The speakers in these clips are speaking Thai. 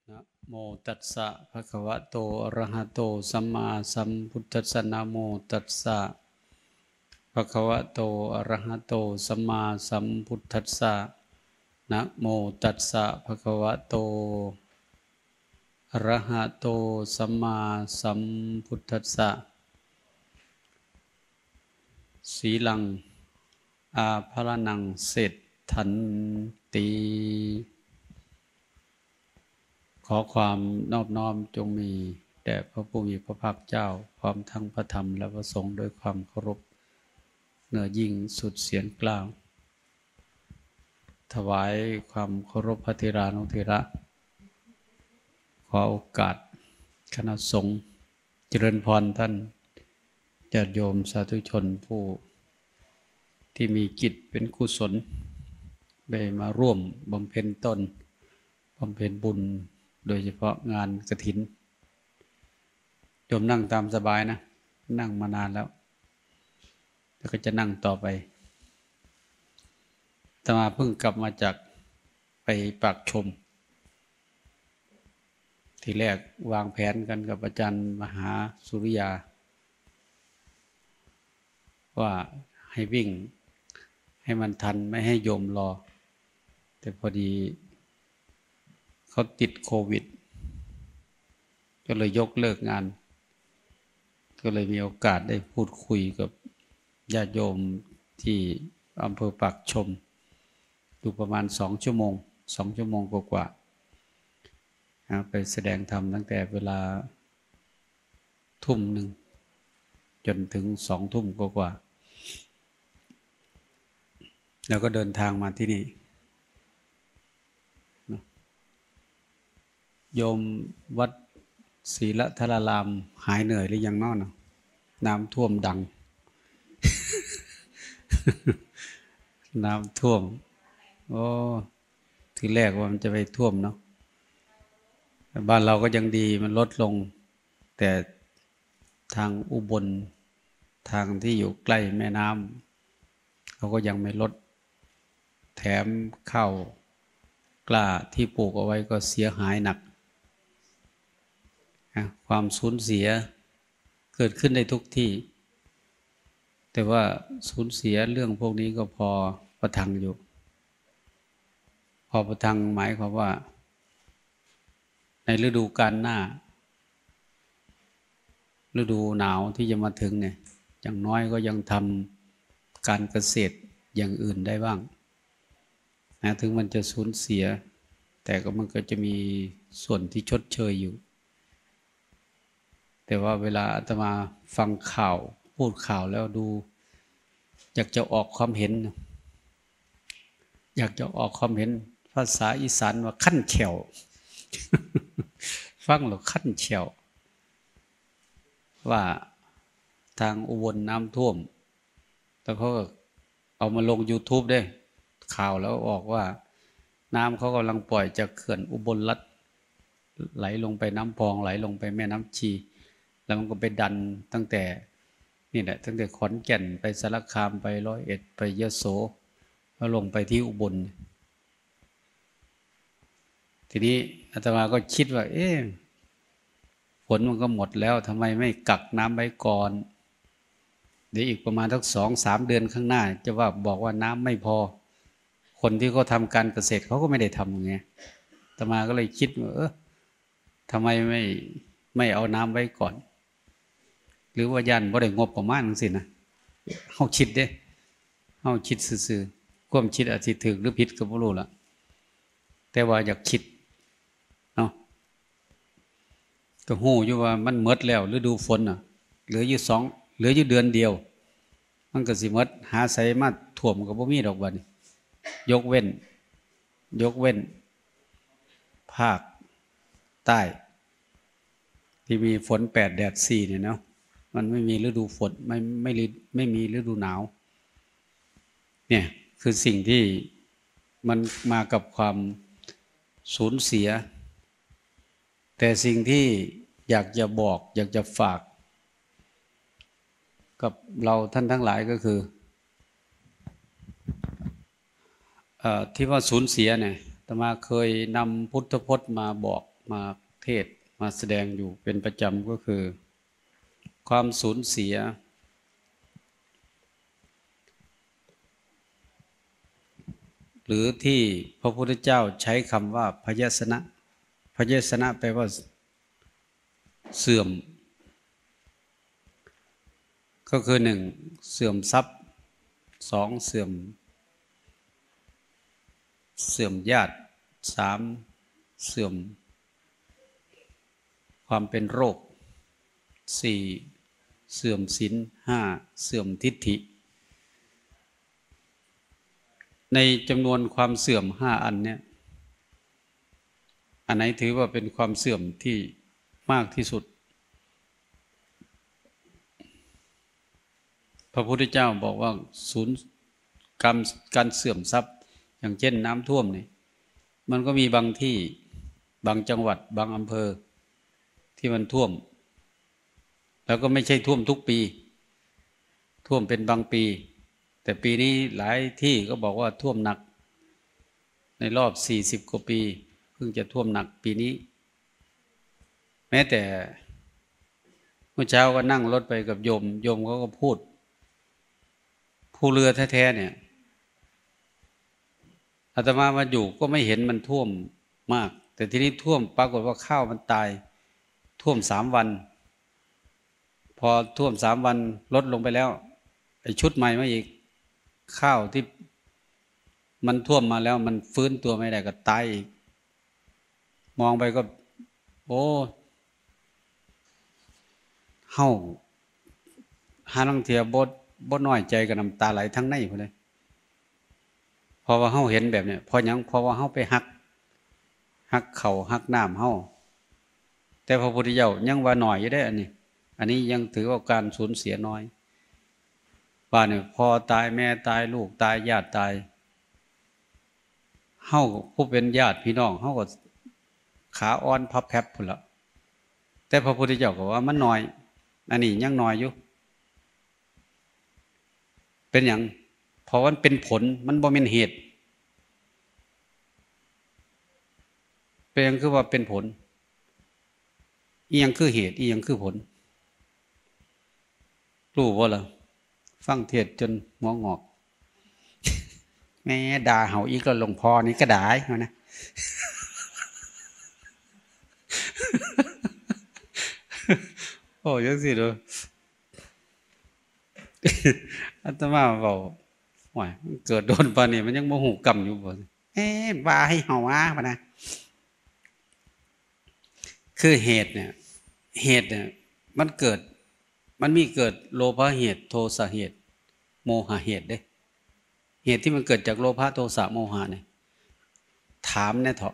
นะโมตัสสะภะคะวะโตอะระหะโตสัมมาสัมพุทธัสสะนะโมตัสสะภะคะวะโตอะระหะโตสัมมาสัมพุทธัสสะนะโมตัสสะภะคะวะโตอะระหะโตสัมมาสัมพุทธัสสะสีลังอาภรณังเศรษฐันติขอความนอบน้อมจงมีแด่พระผู้มีพระภาคเจ้าพร้อมทั้งพระธรรมและพระสงฆ์ด้วยความเคารพเหนือยิ่งสุดเสียงกล้าวถวายความเคารพพระเถรานุเถระขอโอกาสคณะสงฆ์เจริญพรท่านญาติโยมสาธุชนผู้ที่มีจิตเป็นกุศลได้มาร่วมบำเพ็ญตนบำเพ็ญบุญโดยเฉพาะงานกฐินโยมนั่งตามสบายนะนั่งมานานแล้วก็จะนั่งต่อไปอาตมาเพิ่งกลับมาจากไปปากชมทีแรกวางแผนกันกับอาจารย์มหาสุริยาว่าให้วิ่งให้มันทันไม่ให้โยมรอแต่พอดีเขาติดโควิดก็เลยยกเลิกงานก็เลยมีโอกาสได้พูดคุยกับญาติโยมที่อำเภอปากชมอยู่ประมาณ2 ชั่วโมง2 ชั่วโมงกว่าไปแสดงธรรมตั้งแต่เวลา 1 ทุ่มจนถึง2 ทุ่มกว่าแล้วก็เดินทางมาที่นี่โยมวัดศรีละทรารามหายเหนื่อยหรือยังนอนน้ำท่วมดัง น้ำท่วมโอ้ทีแรกว่ามันจะไปท่วมเนาะบ้านเราก็ยังดีมันลดลงแต่ทางอุบลทางที่อยู่ใกล้แม่น้ำเขาก็ยังไม่ลดแถมข้าวกล้าที่ปลูกเอาไว้ก็เสียหายหนักความสูญเสียเกิดขึ้นได้ทุกที่แต่ว่าสูญเสียเรื่องพวกนี้ก็พอประทังอยู่พอประทังหมายความว่าในฤดูกาลหน้าฤดูหนาวที่จะมาถึงเนี่ยอย่างน้อยก็ยังทำการเกษตรอย่างอื่นได้บ้างนะถึงมันจะสูญเสียแต่ก็มันก็จะมีส่วนที่ชดเชยอยู่แต่ว่าเวลาอาตมาฟังข่าวพูดข่าวแล้วดูอยากจะออกความเห็นภาษาอีสานว่าขั้นแขว ฟังแล้วขั้นแขวว่าทางอุบลน้ำท่วมแล้วเขาก็เอามาลง YouTube ได้ข่าวแล้วออกว่าน้ำเขากำลังปล่อยจากเขื่อนอุบลรัฐไหลลงไปน้ำพองไหลลงไปแม่น้ำชีแล้วมันก็ไปดันตั้งแต่นี่แหละตั้งแต่ขอนแก่นไปสารคามไป101ไปยโสแล้วลงไปที่อุบลทีนี้อาตมาก็คิดว่าฝนมันก็หมดแล้วทำไมไม่กักน้ำไว้ก่อนเดี๋ยวอีกประมาณสัก2-3 เดือนข้างหน้าจะว่าบอกว่าน้ำไม่พอคนที่เขาทำการเกษตรเขาก็ไม่ได้ทำอย่างเงี้ยอาตมาก็เลยคิดว่าทำไมไม่เอาน้ำไว้ก่อนหรือว่ายันบ่ได้งบประมาณจังซี่นะเฮาคิดเด้เฮาคิดซื่อๆความคิดอาจสิถูกหรือผิดก็บ่รู้ล่ะแต่ว่าอยากคิดเนาะก็ฮู้อยู่ว่ามันหมดแล้วฤดูฝนน่ะเหลืออยู่เดือนเดียวมันก็สิหมดหาไสมาท่วมก็บ่มีดอกบัดนี้ยกเว้นภาคใต้ที่มีฝน8 แดด 4เนี่ยเนาะมันไม่มีฤดูฝนไม่มีฤดูหนาวเนี่ยคือสิ่งที่มันมากับความสูญเสียแต่สิ่งที่อยากจะบอกอยากจะฝากกับเราท่านทั้งหลายก็คือที่ว่าสูญเสียเนี่ยอาตมาเคยนำพุทธพจน์มาบอกมาเทศมาแสดงอยู่เป็นประจำก็คือความสูญเสียหรือที่พระพุทธเจ้าใช้คำว่าพยสนะพยสนะแปลว่าเสื่อมก็คือหนึ่งเสื่อมทรัพย์สองเสื่อมญาติสามเสื่อมความเป็นโรคสี่เสื่อมศีลห้าเสื่อมทิฏฐิในจำนวนความเสื่อมห้าอันเนี่ยอันไหนถือว่าเป็นความเสื่อมที่มากที่สุดพระพุทธเจ้าบอกว่าศูนย์การเสื่อมทรัพย์อย่างเช่นน้ำท่วมนี่มันก็มีบางที่บางจังหวัดบางอำเภอที่มันท่วมแล้วก็ไม่ใช่ท่วมทุกปีท่วมเป็นบางปีแต่ปีนี้หลายที่ก็บอกว่าท่วมหนักในรอบ40 กว่าปีเพิ่งจะท่วมหนักปีนี้แม้แต่เมื่อเช้าก็นั่งรถไปกับโยมเขาก็พูดผู้เรือแท้ๆเนี่ยอาตมามาอยู่ก็ไม่เห็นมันท่วมมากแต่ทีนี้ท่วมปรากฏว่าข้าวมันตายท่วม3 วันพอท่วม3 วันลดลงไปแล้วไอ้ชุดใหม่มาอีกข้าวที่มันท่วมมาแล้วมันฟื้นตัวไม่ได้ก็ตายอีกมองไปก็โอ้เฮาหาลังเทียบ่น้อยใจกับน้ำตาไหลทั้งในพุ่นเลยเพราะว่าเฮาเห็นแบบเนี้ยเพราะหยังเพราะว่าเฮาไปหักเขาหักน้ำเฮาแต่พระพุทธเจ้ายังว่าน้อยอยู่ได้อันนี้ยังถือว่าการสูญเสียน้อยว่าเนี่ยพ่อตายแม่ตายลูกตายญาติตายเฮาผู้เป็นญาติพี่น้องเฮาก็ขาอ่อนพับแผบพุ่นละแต่พระพุทธเจ้าก็ว่ามันน้อยอันนี้ยังน้อยอยู่เป็นอย่างเพราะมันเป็นผลมันบ่เป็นเหตุเป็นอย่างคือว่าเป็นผลอีหยังคือเหตุอีหยังคือผลรู้บ่ล่ะฟังเทศจนหัวงอกแม่ด่าเห่าอีกแล้วหลวงพ่อนี่ก็ด่าเอานะโอ้ยังสิเด้ออาตมาบอกว่าเกิดโดนปานนี้มันยังโมโหกรรมอยู่บ่ว่าให้เห่าว่าปะนะคือเหตุเนี่ยมันเกิดมันมีเกิดโลภะเหตุโทสะเหตุโมหะเหตุเด้เหตุที่มันเกิดจากโลภะโทสะโมหะเนี่ยถามแน่เถาะ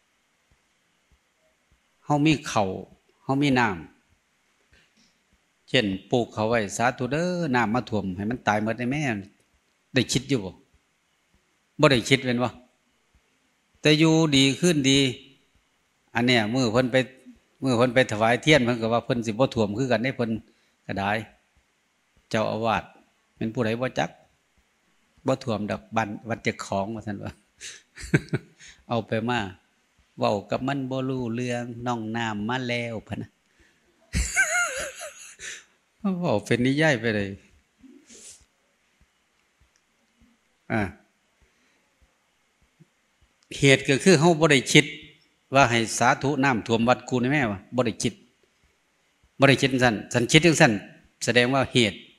เฮามีเขาเฮามีน้ำเช่นปลูกเขาไว้สาธุเด้อน้ำมาท่วมให้มันตายหมดได้แม่ได้คิดอยู่บ่ได้คิดเป็นวะแต่อยู่ดีขึ้นดีอันเนี้ยเมื่อเพิ่นไปถวายเทียนเพิ่นก็ว่าเพิ่นสิบ่ท่วมคือกันได้เพิ่นก็ได้เจ้าอาวาสเป็นผู้ใดบ่จักบ่ท่วมดอกบันวัดเจ้าของว่าซั่นว่าเอาไปมาเว้ากับมันบ่รู้เรื่องน้องน้ำมาแล้วพะนะเว้าเป็นนิยายไปเลยเหตุก็คือเฮาบ่ได้คิดว่าให้สาธุน้ำท่วมวัดกูนี่แม่ว่าบ่ได้คิดสั่นคิดจังสั่นแสดงว่าเหตุ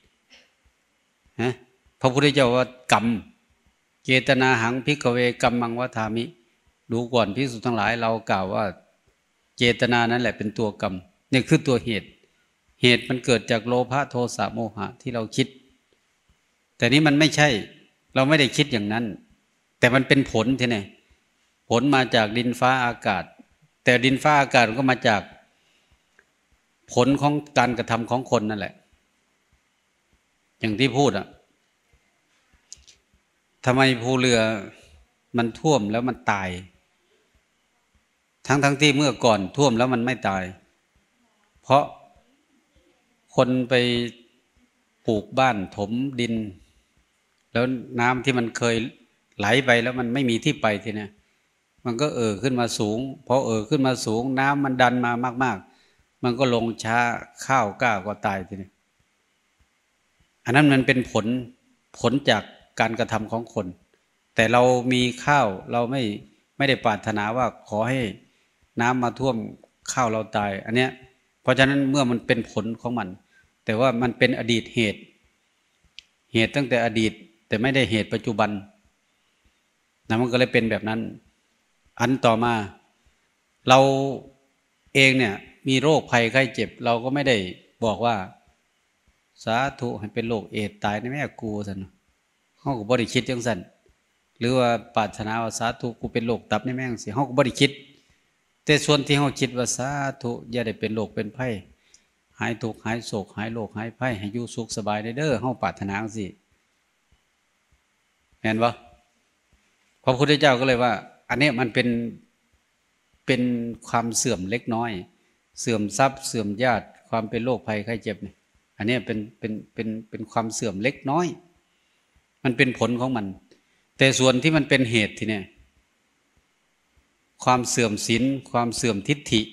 พระพุทธเจ้าว่ากรรมเจตนาหังภิกขเวกัมมังวทามิดูก่อนภิกษุทั้งหลายเรากล่าวว่าเจตนานั่นแหละเป็นตัวกรรมนี่คือตัวเหตุมันเกิดจากโลภะโทสะโมหะที่เราคิดแต่นี้มันไม่ใช่เราไม่ได้คิดอย่างนั้นแต่มันเป็นผลที่ไหนผลมาจากดินฟ้าอากาศแต่ดินฟ้าอากาศก็มาจากผลของการกระทำของคนนั่นแหละอย่างที่พูดทำไมภูเรือมันท่วมแล้วมันตายทั้งที่เมื่อก่อนท่วมแล้วมันไม่ตายเพราะคนไปปลูกบ้านถมดินแล้วน้ำที่มันเคยไหลไปแล้วมันไม่มีที่ไปทีนี้มันก็ขึ้นมาสูงพอขึ้นมาสูงน้ำมันดันมามากๆมันก็ลงช้าข้าวกล้าก็ตายทีนี้อันนั้นมันเป็นผลจากการกระทำของคน แต่เรามีข้าวเราไม่ได้ปรารถนาว่าขอให้น้ำมาท่วมข้าวเราตายอันเนี้ยเพราะฉะนั้นเมื่อมันเป็นผลของมันแต่ว่ามันเป็นอดีตเหตุตั้งแต่อดีตแต่ไม่ได้เหตุปัจจุบันนะมันก็เลยเป็นแบบนั้นอันต่อมาเราเองเนี่ยมีโรคภัยไข้เจ็บเราก็ไม่ได้บอกว่าสาธุให้เป็นโรคเอดส์ตายในแม่กูสันเฮาก็บ่ได้คิดจังซั่นหรือว่าปรารถนาว่าสาธุกูเป็นโรคตับในแม่งสิเฮาก็บ่ได้คิดแต่ส่วนที่เฮาคิดว่าสาธุอย่าได้เป็นโรคเป็นภัยหายทุกข์หายโศกหายโรคหายภัยให้อยู่สุขสบายเด้อเฮาปรารถนาจังซี่แม่นบ่พระพุทธเจ้าก็เลยว่าอันนี้มันเป็นความเสื่อมเล็กน้อยเสื่อมทรัพย์เสื่อมญาติความเป็นโรคภัยไข้เจ็บนี่อันนี้เป็นความเสื่อมเล็กน้อยมันเป็นผลของมันแต่ส่วนที่มันเป็นเหตุทีเนี่ยความเสื่อมศีลความเสื่อมทิฏฐิ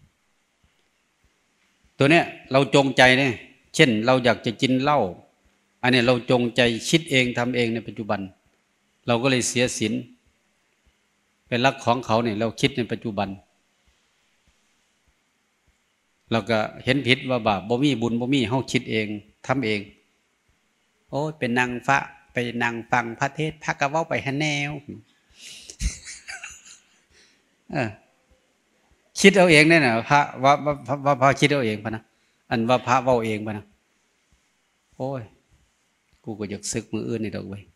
ตัวเนี้ยเราจงใจเนี่ยเช่นเราอยากจะกินเหล้าอันนี้เราจงใจคิดเองทำเองในปัจจุบันเราก็เลยเสียศีลเป็นรักของเขาเนี่ยเราคิดในปัจจุบันเราก็เห็นผิดว่าบาปบ่มีบุญบ่มีเฮาคิดเองทำเองโอ้เป็นนางฟ้าไปนั่งฟังพระเทศน์พระกะเว้าไปหาแนวคิดเอาเองเนี่ยนะพระว่าพระคิดเอาเองพะนะอันว่าพระเว้าเองพะนะโอ้ยกูก็อยากศึกมืออื่นนี่ดอกเว้ย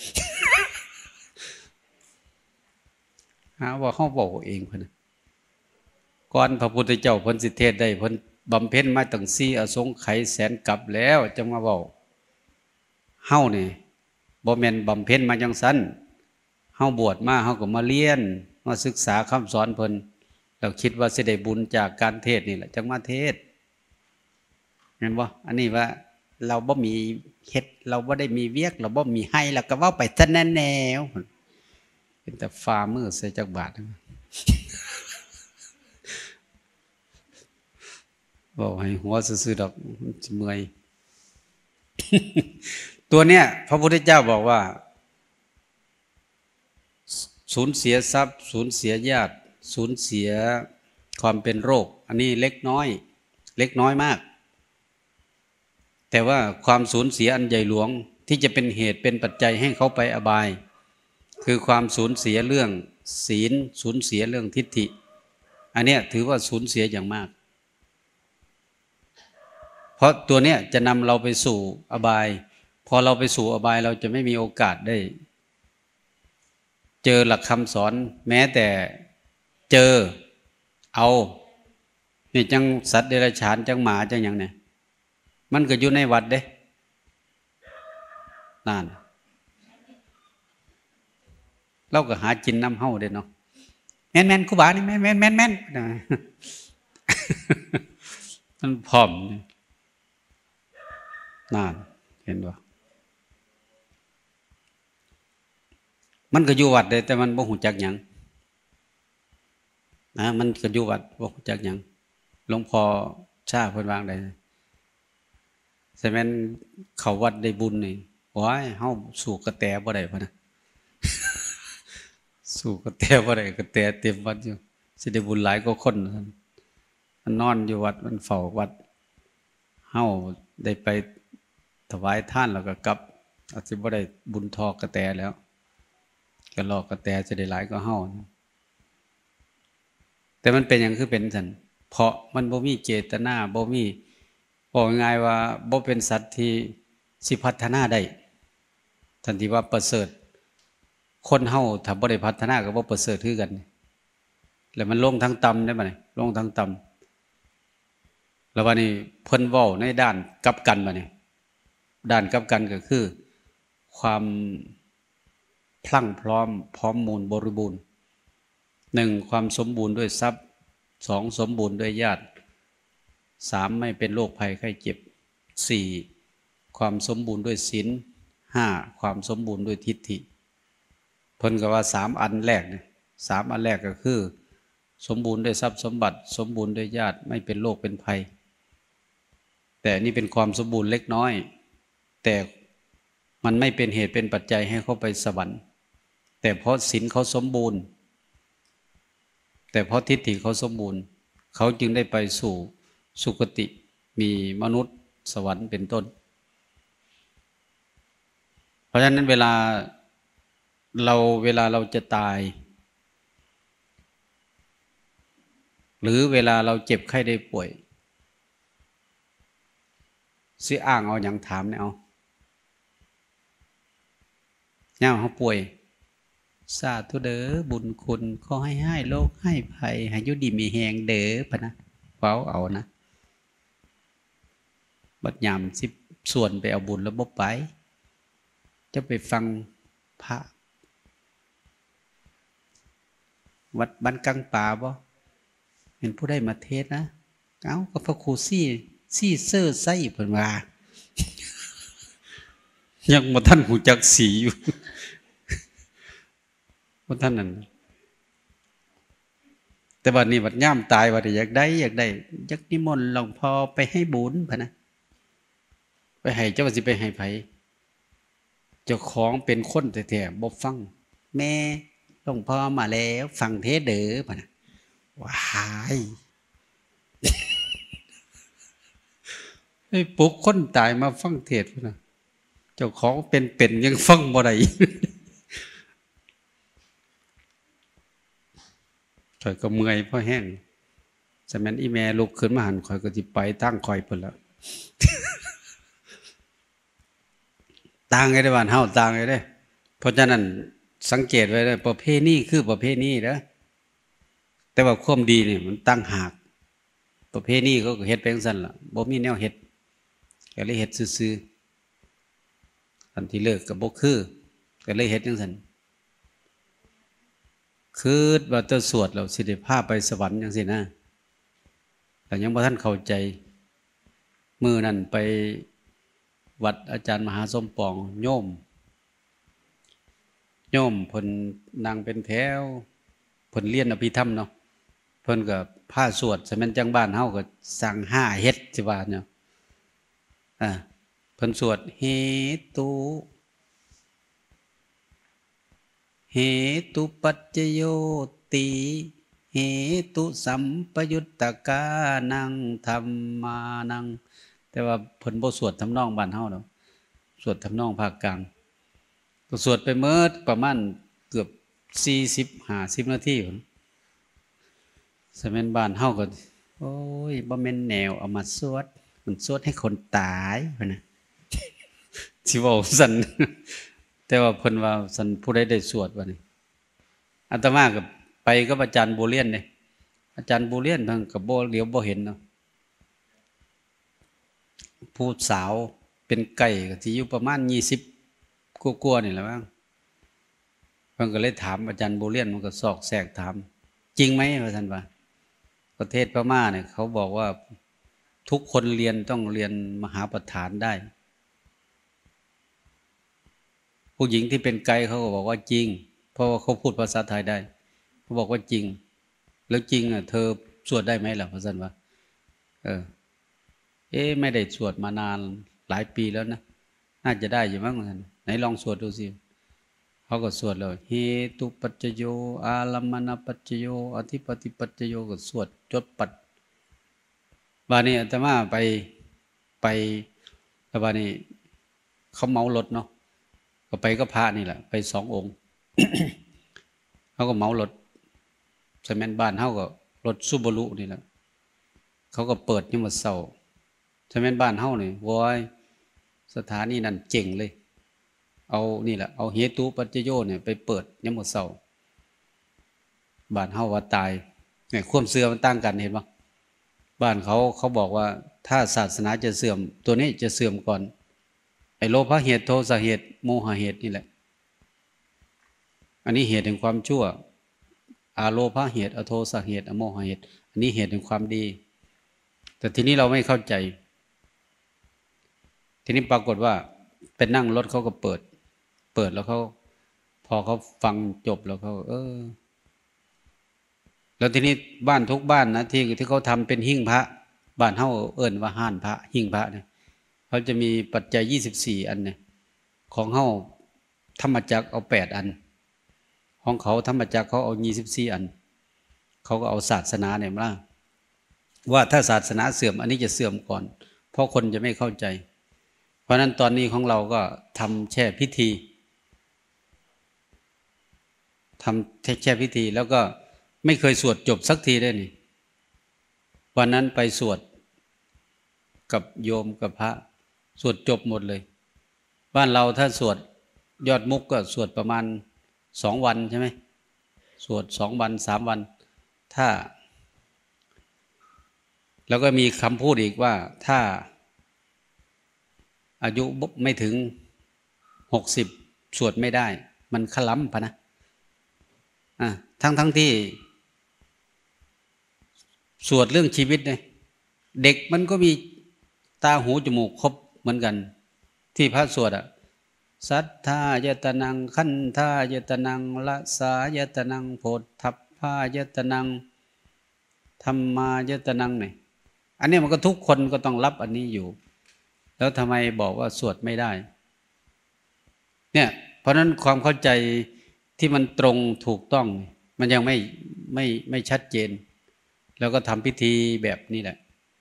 หาว่าเฮาเว้าเองพะนะก่อนพระพุทธเจ้าเพิ่นสิเทศได้เพิ่นบำเพ็ญมาตั้ง4อสงไขยแสนกับแล้วจังมาเว้าเฮานี่บ่แม่นบำเพ็ญมาจังซั่นเฮาบวชมาเฮาก็มาเรียนมาศึกษาคำสอนเพิ่นเราคิดว่าสิได้บุญจากการเทศนี่แหละจังมาเทศเห็นบ่อันนี้ว่าเราบ่มีเฮ็ดเราบ่ได้มีเวียกเราบ่มีให้แล้วก็เว้าไปซะแนวเป็นแต่ฝ่ามือใส่จักบาทบอกให้หัวซื่อๆดอกสิเมื่อยตัวเนี้ยพระพุทธเจ้าบอกว่าสูญเสียทรัพย์สูญเสียญาติสูญเสียความเป็นโรคอันนี้เล็กน้อยมากแต่ว่าความสูญเสียอันใหญ่หลวงที่จะเป็นเหตุเป็นปัจจัยให้เขาไปอบายคือความสูญเสียเรื่องศีลสูญเสียเรื่องทิฏฐิอันเนี้ยถือว่าสูญเสียอย่างมากเพราะตัวเนี้ยจะนำเราไปสู่อบายพอเราไปสู่อบายเราจะไม่มีโอกาสได้เจอหลักคำสอนแม้แต่เจอเอานี่จังสัตว์เดรัจฉานจังหมาจังอย่างเนี่ยมันก็อยู่ในวัดเด้นั่นเราก็หากินน้ำเฮ้าเด้เนาะแม่นครูบานี่แม่นมันพร้อมนั่นเห็นบ่มันก็อยู่วัดเด้แต่มันบ่ฮู้จักหยังนะมันก็อยู่วัดบ่ฮู้จักหยังหลวงพ่อชาเพิ่นวางได้ใช่แม่นเข้าวัดได้บุญนี่โอ้ยเฮาสู้กระแตบ่ได้พุ่นน่ะสู้กระแตบ่ได้กระแตเต็มวัดอยู่สิได้บุญหลายกว่าคนมันนอนอยู่วัดมันเฝ้าวัดเฮาได้ไปถวายทานแล้วก็กลับอาจสิบ่ได้บุญทอกระแตแล้วก็รอกระแตจะได้หลายกว่าเฮาแต่มันเป็นหยังคือเป็นซั่นเพราะมันบ่มีเจตนาบ่มีบอกง่ายว่าบ่เป็นสัตว์ที่สิพัฒนาได้ทันทีว่าประเสริฐคนเฮาถ้าบ่ได้พัฒนาก็บ่ประเสริฐคือกันแล้วมันลงทางต่ำได้บ่นี่ลงทางต่ำแล้วบัดนี้เพิ่นเว้าในด้านกลับกันบัดนี้ด้านกลับกันก็คือความพลั่งพร้อมพร้อมมูลบริบูรณ์1ความสมบูรณ์ด้วยทรัพย์2สมบูรณ์ด้วยญาติ3ไม่เป็นโรคภัยไข้เจ็บ4ความสมบูรณ์ด้วยศีล5ความสมบูรณ์ด้วยทิฏฐิเพิ่นก็ว่า3อันแรกเนี่ย 3อันแรกก็คือสมบูรณ์ด้วยทรัพย์สมบัติสมบูรณ์ด้วยญาติไม่เป็นโรคเป็นภัยแต่นี่เป็นความสมบูรณ์เล็กน้อยแต่มันไม่เป็นเหตุเป็นปัจจัยให้เขาไปสวรรค์แต่เพราะศีลเขาสมบูรณ์แต่เพราะทิฏฐิเขาสมบูรณ์เขาจึงได้ไปสู่สุคติมีมนุษย์สวรรค์เป็นต้นเพราะฉะนั้นเวลาเราจะตายหรือเวลาเราเจ็บไข้ได้ป่วยสิอ้างเอาอย่างถามเนี่ยเอาย่าเขาป่วยสาธุเด้อบุญคุณขอให้โลกให้ภัยให้ยุดีมีแหงเด้อพะนะเฝ้าเอานะบัดยามสิส่วนไปเอาบุญแล้วบ่ไปจะไปฟังพระวัดบ้านกลางป่าบ่เห็นผู้ได้มาเทศนะเอ้าก็พระครูซี่เซอร์ไส้เพิ่นว่ายังบ่ท่านหูจักสีอยู่บ่ท่านนั่นแต่บัดนี้บัดย่ามตายบัดอยากได้อยากนิมนต์หลวงพ่อไปให้บุญพะนะไปให้เจ้าว่าสิไปให้ไผเจ้าของเป็นคนแท้ๆบ่ฟังแม่หลวงพ่อมาแล้วฟังเทศเด้อพะนะว้ายไอ้ปลุกคนตายมาฟังเทศพะนะเจ้าของเป็นยังฟังบ่ได้ข่อยก็เมื่อยเพราะแห้งสมัยอีแม่ลุกขึ้นมาหันข่อยก็สิไปตั้งข่อยพุ่นแล้วต่างกันได้บ้านเฮาต่างกันได้เพราะฉะนั้นสังเกตไว้ได้ประเภทนี้คือประเภทนี้นะแต่ว่าความดีนี่มันตั้งหากประเภทนี้ก็เฮ็ดไปจังซั่นล่ะบ่มีแนวเฮ็ดก็เลยเฮ็ดซื่อๆอันที่เลิกก็บ่คือก็เลยเฮ็ดจังซั่นคือว่าจะสวดแล้วสิได้พาไปสวรรค์จังซี่นะแต่ยังบ่ทันเข้าใจมื้อนั้นไปวัดอาจารย์มหาสมปองโยมเพิ่นนั่งเป็นแถวเพิ่นเรียนอภิธรรมเนาะเพิ่นก็พาสวดสมัยจังบ้านเฮาก็สั่ง5เฮ็ดสิว่าเนาะเพิ่นสวดเหตุปัจจโยติเหตุสัมปยุตตกานังธัมมานังแต่ว่าเพิ่นบ่สวดทำนองบ้านเฮาดอกสวดทำนองภาคกลางก็สวดไปเมิดประมาณเกือบ40-50นาทีพุ่นสมัยบ้านเฮาก็โอ้ยบ่แม่นแนวเอามาสวดมันสวดให้คนตายพุ่นน่ะสิเว้าซั่นแต่ว่าเพิ่นว่าซั่นผู้ใดได้สวดว่านี่อาตมาก็ไปกับอาจารย์โบเลียนเด้อาจารย์โบเลียนเพิ่นก็บ่เหลียวบ่เห็นเนาะผู้สาวเป็นไก่ก็สิอยู่ประมาณ20กว่าๆนี่แหละมั้งเพิ่นก็เลยถามอาจารย์โบเลียนมันก็ซอกแซกถามจริงไหมว่าซั่นว่าประเทศพม่าเนี่ยเขาบอกว่าทุกคนเรียนต้องเรียนมหาประธานได้ผู้หญิงที่เป็นไกด์เขาก็บอกว่าจริงเพราะว่าเขาพูดภาษาไทยได้เขาบอกว่าจริงแล้วจริงอ่ะเธอสวดได้ไหมล่ะพระสันว่าไม่ได้สวดมานานหลายปีแล้วนะน่าจะได้อยู่มั้งพระสันไหนลองสวดดูสิเขาก็สวดเลยเหตุปัจจโยอาลัมมณปัจจโยอธิปติปัจจโยก็สวดจดปัดบานี้อาตมาไปบานี้เขาเมารถเนาะก็ไปก็พระนี่แหละไป2 องค์ เขาก็เมารถสมัยบ้านเขาก็รถซูบารุนี่แหละเขาก็เปิดยามมื้อเช้าสมัยบ้านเขานี่โว้ยสถานีนั้นเจ๋งเลยเอานี่แหละเอาเหตุปัจจโยเนี่ยไปเปิดยามมื้อเช้าบ้านเขาว่าตายเนี่ยความเสื่อมมันต่างกันเห็นป่ะบ้านเขาบอกว่าถ้าศาสนาจะเสื่อมตัวนี้จะเสื่อมก่อนไอ้โลภะเหตุโทสะเหตุโมหะเหตุนี่แหละอันนี้เหตุแห่งความชั่วอาโลภะเหตุอโทสะเหตุอโมหะเหตุอันนี้เหตุแห่งความดีแต่ทีนี้เราไม่เข้าใจทีนี้ปรากฏว่าเป็นนั่งรถเขาก็เปิดแล้วเขาพอเขาฟังจบแล้วเขาแล้วทีนี้บ้านทุกบ้านนะที่เขาทำเป็นหิ้งพระบ้านเฮาเอิ้นว่าห้านพระหิ้งพระเนี่ยเขาจะมีปัจจัย24อันเนี่ยของเฮาธรรมจักรเอา8อันของเขาธรรมจักรเขาเอา24อันเขาก็เอาศาสนาเนี่ยมาว่าถ้าศาสนาเสื่อมอันนี้จะเสื่อมก่อนเพราะคนจะไม่เข้าใจเพราะนั้นตอนนี้ของเราก็ทำแช่พิธีทำแช่พิธีแล้วก็ไม่เคยสวดจบสักทีได้นี่วันนั้นไปสวดกับโยมกับพระสวดจบหมดเลยบ้านเราถ้าสวดยอดมุกก็สวดประมาณ2 วันใช่ไหมสวด2 วัน3 วันถ้าแล้วก็มีคำพูดอีกว่าถ้าอายุไม่ถึง60สวดไม่ได้มันขล้ำพะนะทั้งที่สวดเรื่องชีวิตเนี่ยเด็กมันก็มีตาหูจมูกครบเหมือนกันที่พระสวดสัทธายตนังขันธายตนังละสายตนังโพธัพพายตนังธรรมายตนังเนี่ยอันนี้มันก็ทุกคนก็ต้องรับอันนี้อยู่แล้วทำไมบอกว่าสวดไม่ได้เนี่ยเพราะนั้นความเข้าใจที่มันตรงถูกต้องมันยังไม่ชัดเจนแล้วก็ทำพิธีแบบนี้แหละ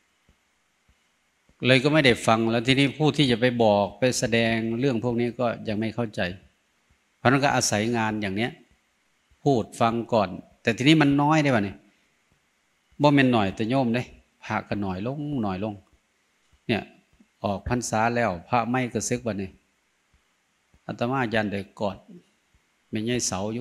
เลยก็ไม่ได้ฟังแล้วทีนี้ผู้ที่จะไปบอกไปแสดงเรื่องพวกนี้ก็ยังไม่เข้าใจเพราะนั้นก็อาศัยงานอย่างเนี้ยพูดฟังก่อนแต่ทีนี้มันน้อยได้ป่ะเนี่ยบ่แม่นหน่อยแต่โยมเด้พระก็หน่อยลงเนี่ยออกพรรษาแล้วพระไม่กระซึกวันนี้อาตมายันได้กอดไม่ใช่เสาอยู่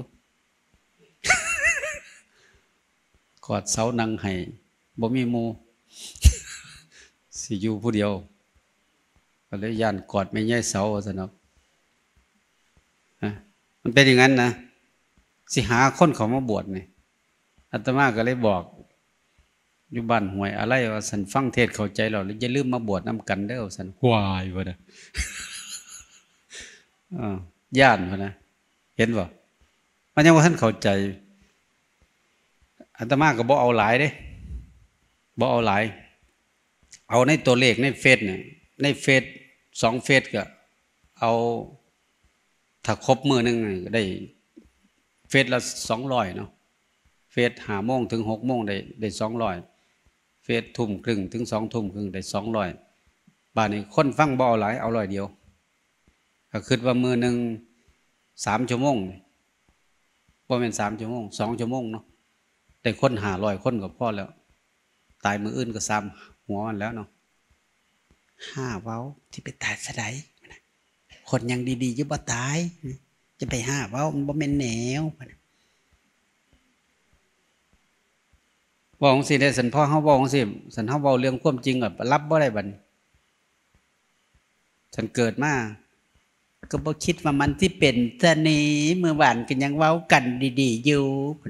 กอดเสานังไห้บ่มีหมู่ สิอยู่ผู้เดียวก็เลยยันกอดไม่ใช่เสาซะเนาะมันเป็นอย่างนั้นนะสิหาคนเขามาบวชนี่อาตมาก็เลยบอกอยู่บ้านห้วยอะไรว่าสันฟังเทศเข้าใจแล้วอย่าลืมมาบวชนำกันเด้อสันวายว่านะย่านว่านะเห็นบ่มันยังว่าท่านเข้าใจอาตมาก็บ่เอาหลายเด้บ่เอาหลายเอาในตัวเลขในเฟซเนี่ยในเฟซ2 เฟซก็เอาถ้าครบมื้อนึงได้เฟซละ200เนาะเฟซ5 โมงถึง6 โมงได้200เฟซทุ่มครึ่งถึง2 ทุ่มครึ่งได้200บาทนี่คนฟังบ่เอาหลายเอา100เดียวก็คิดว่ามื้อนึง3 ชั่วโมงบ่แม่น3 ชั่วโมง2 ชั่วโมงเนาะได้คน500 คนก็พอแล้วตายมื้ออื่นก็ซ้ำหัวมันแล้วเนาะ5เว้าที่ไปตายซะได้คนยังดีๆอยู่บ่ตายจะไป5เว้ามันบ่แม่นแนวว่าของสิได้สันพ่อเฮาเว้าของสิสันเฮาเว้าเรื่องความจริงก็รับบ่ได้บัดฉันเกิดมาก็บ่คิดว่ามันที่เป็นซะนี้เมื่อวานก็ยังเว้ากันดีๆอยู่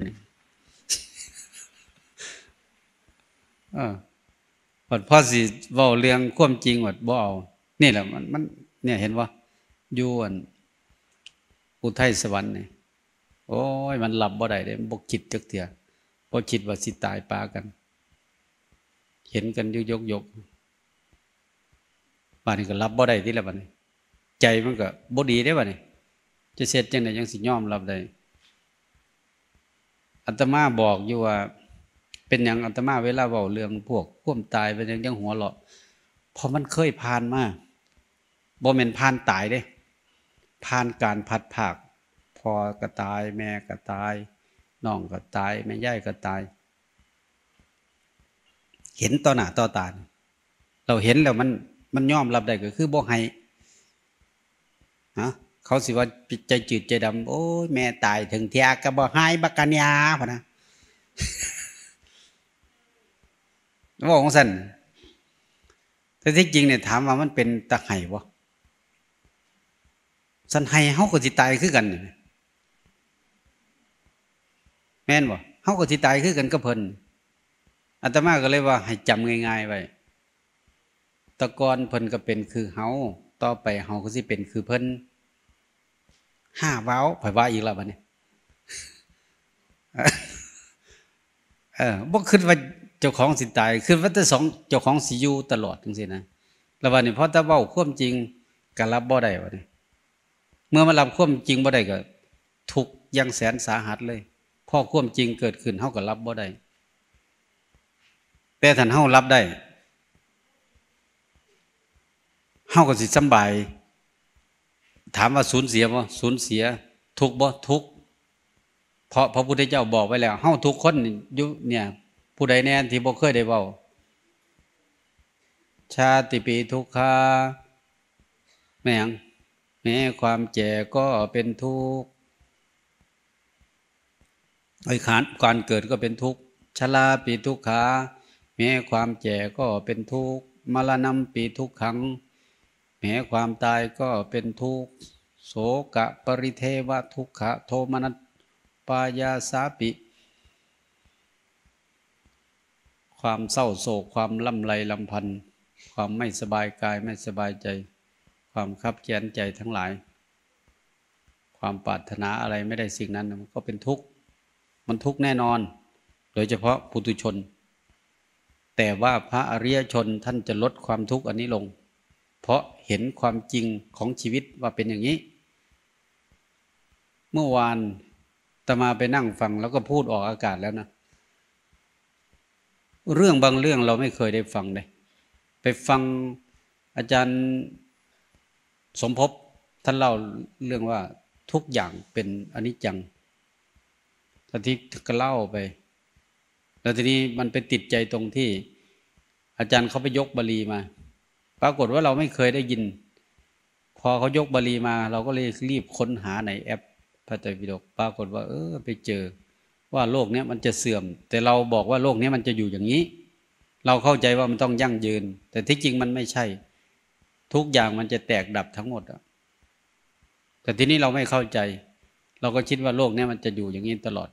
พอสิเว้าเรื่องความจริงว่าบ่เอานี่แหละมันเนี่ยเห็นบ่อยู่อุทัยสวรรค์นี่โอ้ยมันหลับบ่ได้เด้บ่คิดจักเทื่อบ่คิดว่าสิตายปากันเห็นกันอยู่ยกบัดนี้ก็รับบ่ได้ติแล้วบัดนี้ใจมันก็บ่ดีเด้บัดนี้จะเสร็จจังได๋ยังสิยอมรับได้อาตมาบอกอยู่ว่าเป็นหยังอาตมาเวลาเว้าเรื่องพวกความตายเป็นยังหัวเราะเพราะมันเคยผ่านมาบ่แม่นผ่านตายเด้ผ่านการพัดภาคพ่อก็ตายแม่ก็ตายน้องก็ตายแม่ยายก็ตายเห็นต่อหน้าต่อตาเราเห็นแล้วมันยอมรับได้ก็คือบ่ให้เขาสิว่าใจจืดใจดำโอ้ยแม่ตายถึงเทียก็บ่ให้บักกัญญาพะนะบอกของสั่นแต่ที่จริงเนี่ยถามว่ามันเป็นตะไห้บ่สันไห้เฮาก็สิตายคือกันแม่นบ่เฮาก็สิตายคือกันกับเพิ่นอาตมาก็เลยว่าให้จำง่ายๆไว้ตะกอนเพิ่นก็เป็นคือเฮาต่อไปเฮาก็สิเป็นคือเพิ่น5เว้าไผว่าอีกแล้วบัดนี้บ่คิดว่าเจ้าของสิตายคิดว่าแต่สองเจ้าของสิอยู่ตลอดจังซี่นะแล้ววันนี้พอตะเว้าความจริงก็รับบ่ได้วะนี่เมื่อมารับความจริงบ่ได้ก็ทุกข์อย่างแสนสาหัสเลยพอความจริงเกิดขึ้นเฮาก็รับบ่ได้แต่ถ้าเฮารับได้เฮาก็สิสำบายถามว่าสูญเสียบ่สูญเสียทุกข์บ่ทุกข์เพราะพระพุทธเจ้าบอกไว้แล้วเฮาทุกคนอยู่เนี่ยผู้ใดแน่ที่บ่เคยได้เว้าชาติปีทุกขาแม่งแม้ความแก่ก็เป็นทุกข์ไอ้การเกิดก็เป็นทุกข์ชราปีทุกขาแม้ความแก่ก็เป็นทุกข์มรณะปีทุกขังแม้ความตายก็เป็นทุกข์โสกะปริเทวทุกขะโทมนัสปายาสาปิความเศร้าโศกความลำไรลำพันธ์ความไม่สบายกายไม่สบายใจความคับแค้นใจทั้งหลายความปรารถนาอะไรไม่ได้สิ่งนั้นมันก็เป็นทุกข์มันทุกข์แน่นอนโดยเฉพาะปุถุชนแต่ว่าพระอริยชนท่านจะลดความทุกข์อันนี้ลงเพราะเห็นความจริงของชีวิตว่าเป็นอย่างนี้เมื่อวานอาตมาไปนั่งฟังแล้วก็พูดออกอากาศแล้วนะเรื่องบางเรื่องเราไม่เคยได้ฟังเลยไปฟังอาจารย์สมภพท่านเล่าเรื่องว่าทุกอย่างเป็นอนิจจังที่ก็เล่าไปแล้วทีนี้มันไปติดใจตรงที่อาจารย์เขาไปยกบาลีมาปรากฏว่าเราไม่เคยได้ยินพอเขายกบาลีมาเราก็เลยรีบค้นหาในแอปพระไตรปิฎกปรากฏว่าไปเจอว่าโลกนี้มันจะเสื่อมแต่เราบอกว่าโลกนี้มันจะอยู่อย่างนี้เราเข้าใจว่ามันต้องยั่งยืนแต่ที่จริงมันไม่ใช่ทุกอย่างมันจะแตกดับทั้งหมดแต่ทีนี้เราไม่เข้าใจเราก็คิดว่าโลกนี้มันจะอยู่อย่างนี้ตลอด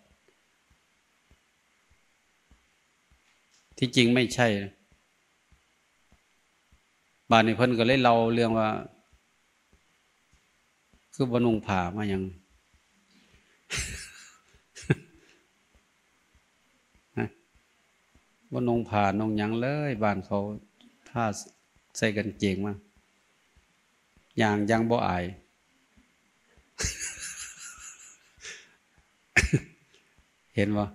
ที่จริงไม่ใช่บาดนี้เพิ่นก็เลยเล่าเรื่องว่าคือบนุงผ่ามาอย่างบนุงผ่านงหยังเลยบ้านเขาผ้าใส่กันเกงมาอย่างยังบ่อาย เห็นบ่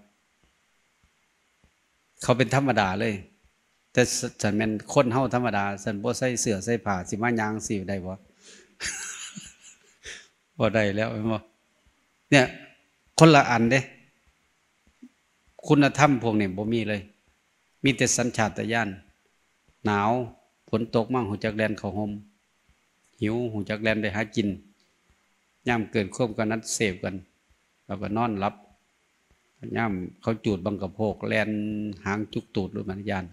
เขาเป็นธรรมดาเลยแต่ฉันเป็นคนเฮาธรรมดาฉันบ่ใส่เสื้อใส่ผ้าสิมายางสิได้บ่ บ่ได้แล้วเห็นบ่เนี่ยคนละอันเด้คุณธรรมพวกนี้บ่มีเลยมีแต่สัญชาตญาณหนาวฝนตกมั่งหูจักแดนเข้าห่มหิวหูจักแดนไปหากินย่ำเกิดควบกันนัดเสพกันแล้วก็นอนหลับย่ำเขาจูดบังกะโพกแลนหางจุกตูดด้วยมันยาน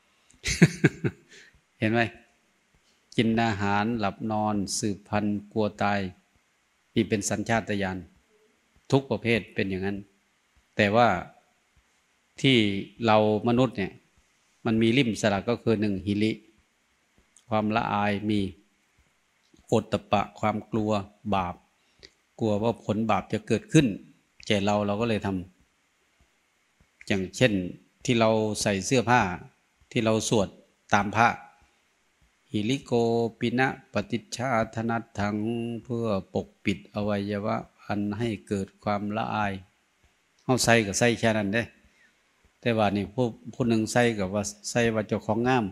เห็นไหมกินอาหารหลับนอนสืบพันธุ์กลัวตายนี่เป็นสัญชาตญาณทุกประเภทเป็นอย่างนั้นแต่ว่าที่เรามนุษย์เนี่ยมันมีริมสระก็คือหนึ่งหิริความละอายมีโอตตัปปะความกลัวบาปกลัวว่าผลบาปจะเกิดขึ้นแก่เราก็เลยทำอย่างเช่นที่เราใส่เสื้อผ้าที่เราสวดตามพระหิริโกปินะปฏิชชาธนัตถังเพื่อปกปิดอวัยวะอันให้เกิดความละอายเอาใส่ก็ใส่แค่นั้นเด้แต่ว่านี่ผู้หนึ่งใส่กับว่าใส่ว่าเจ้าของงาม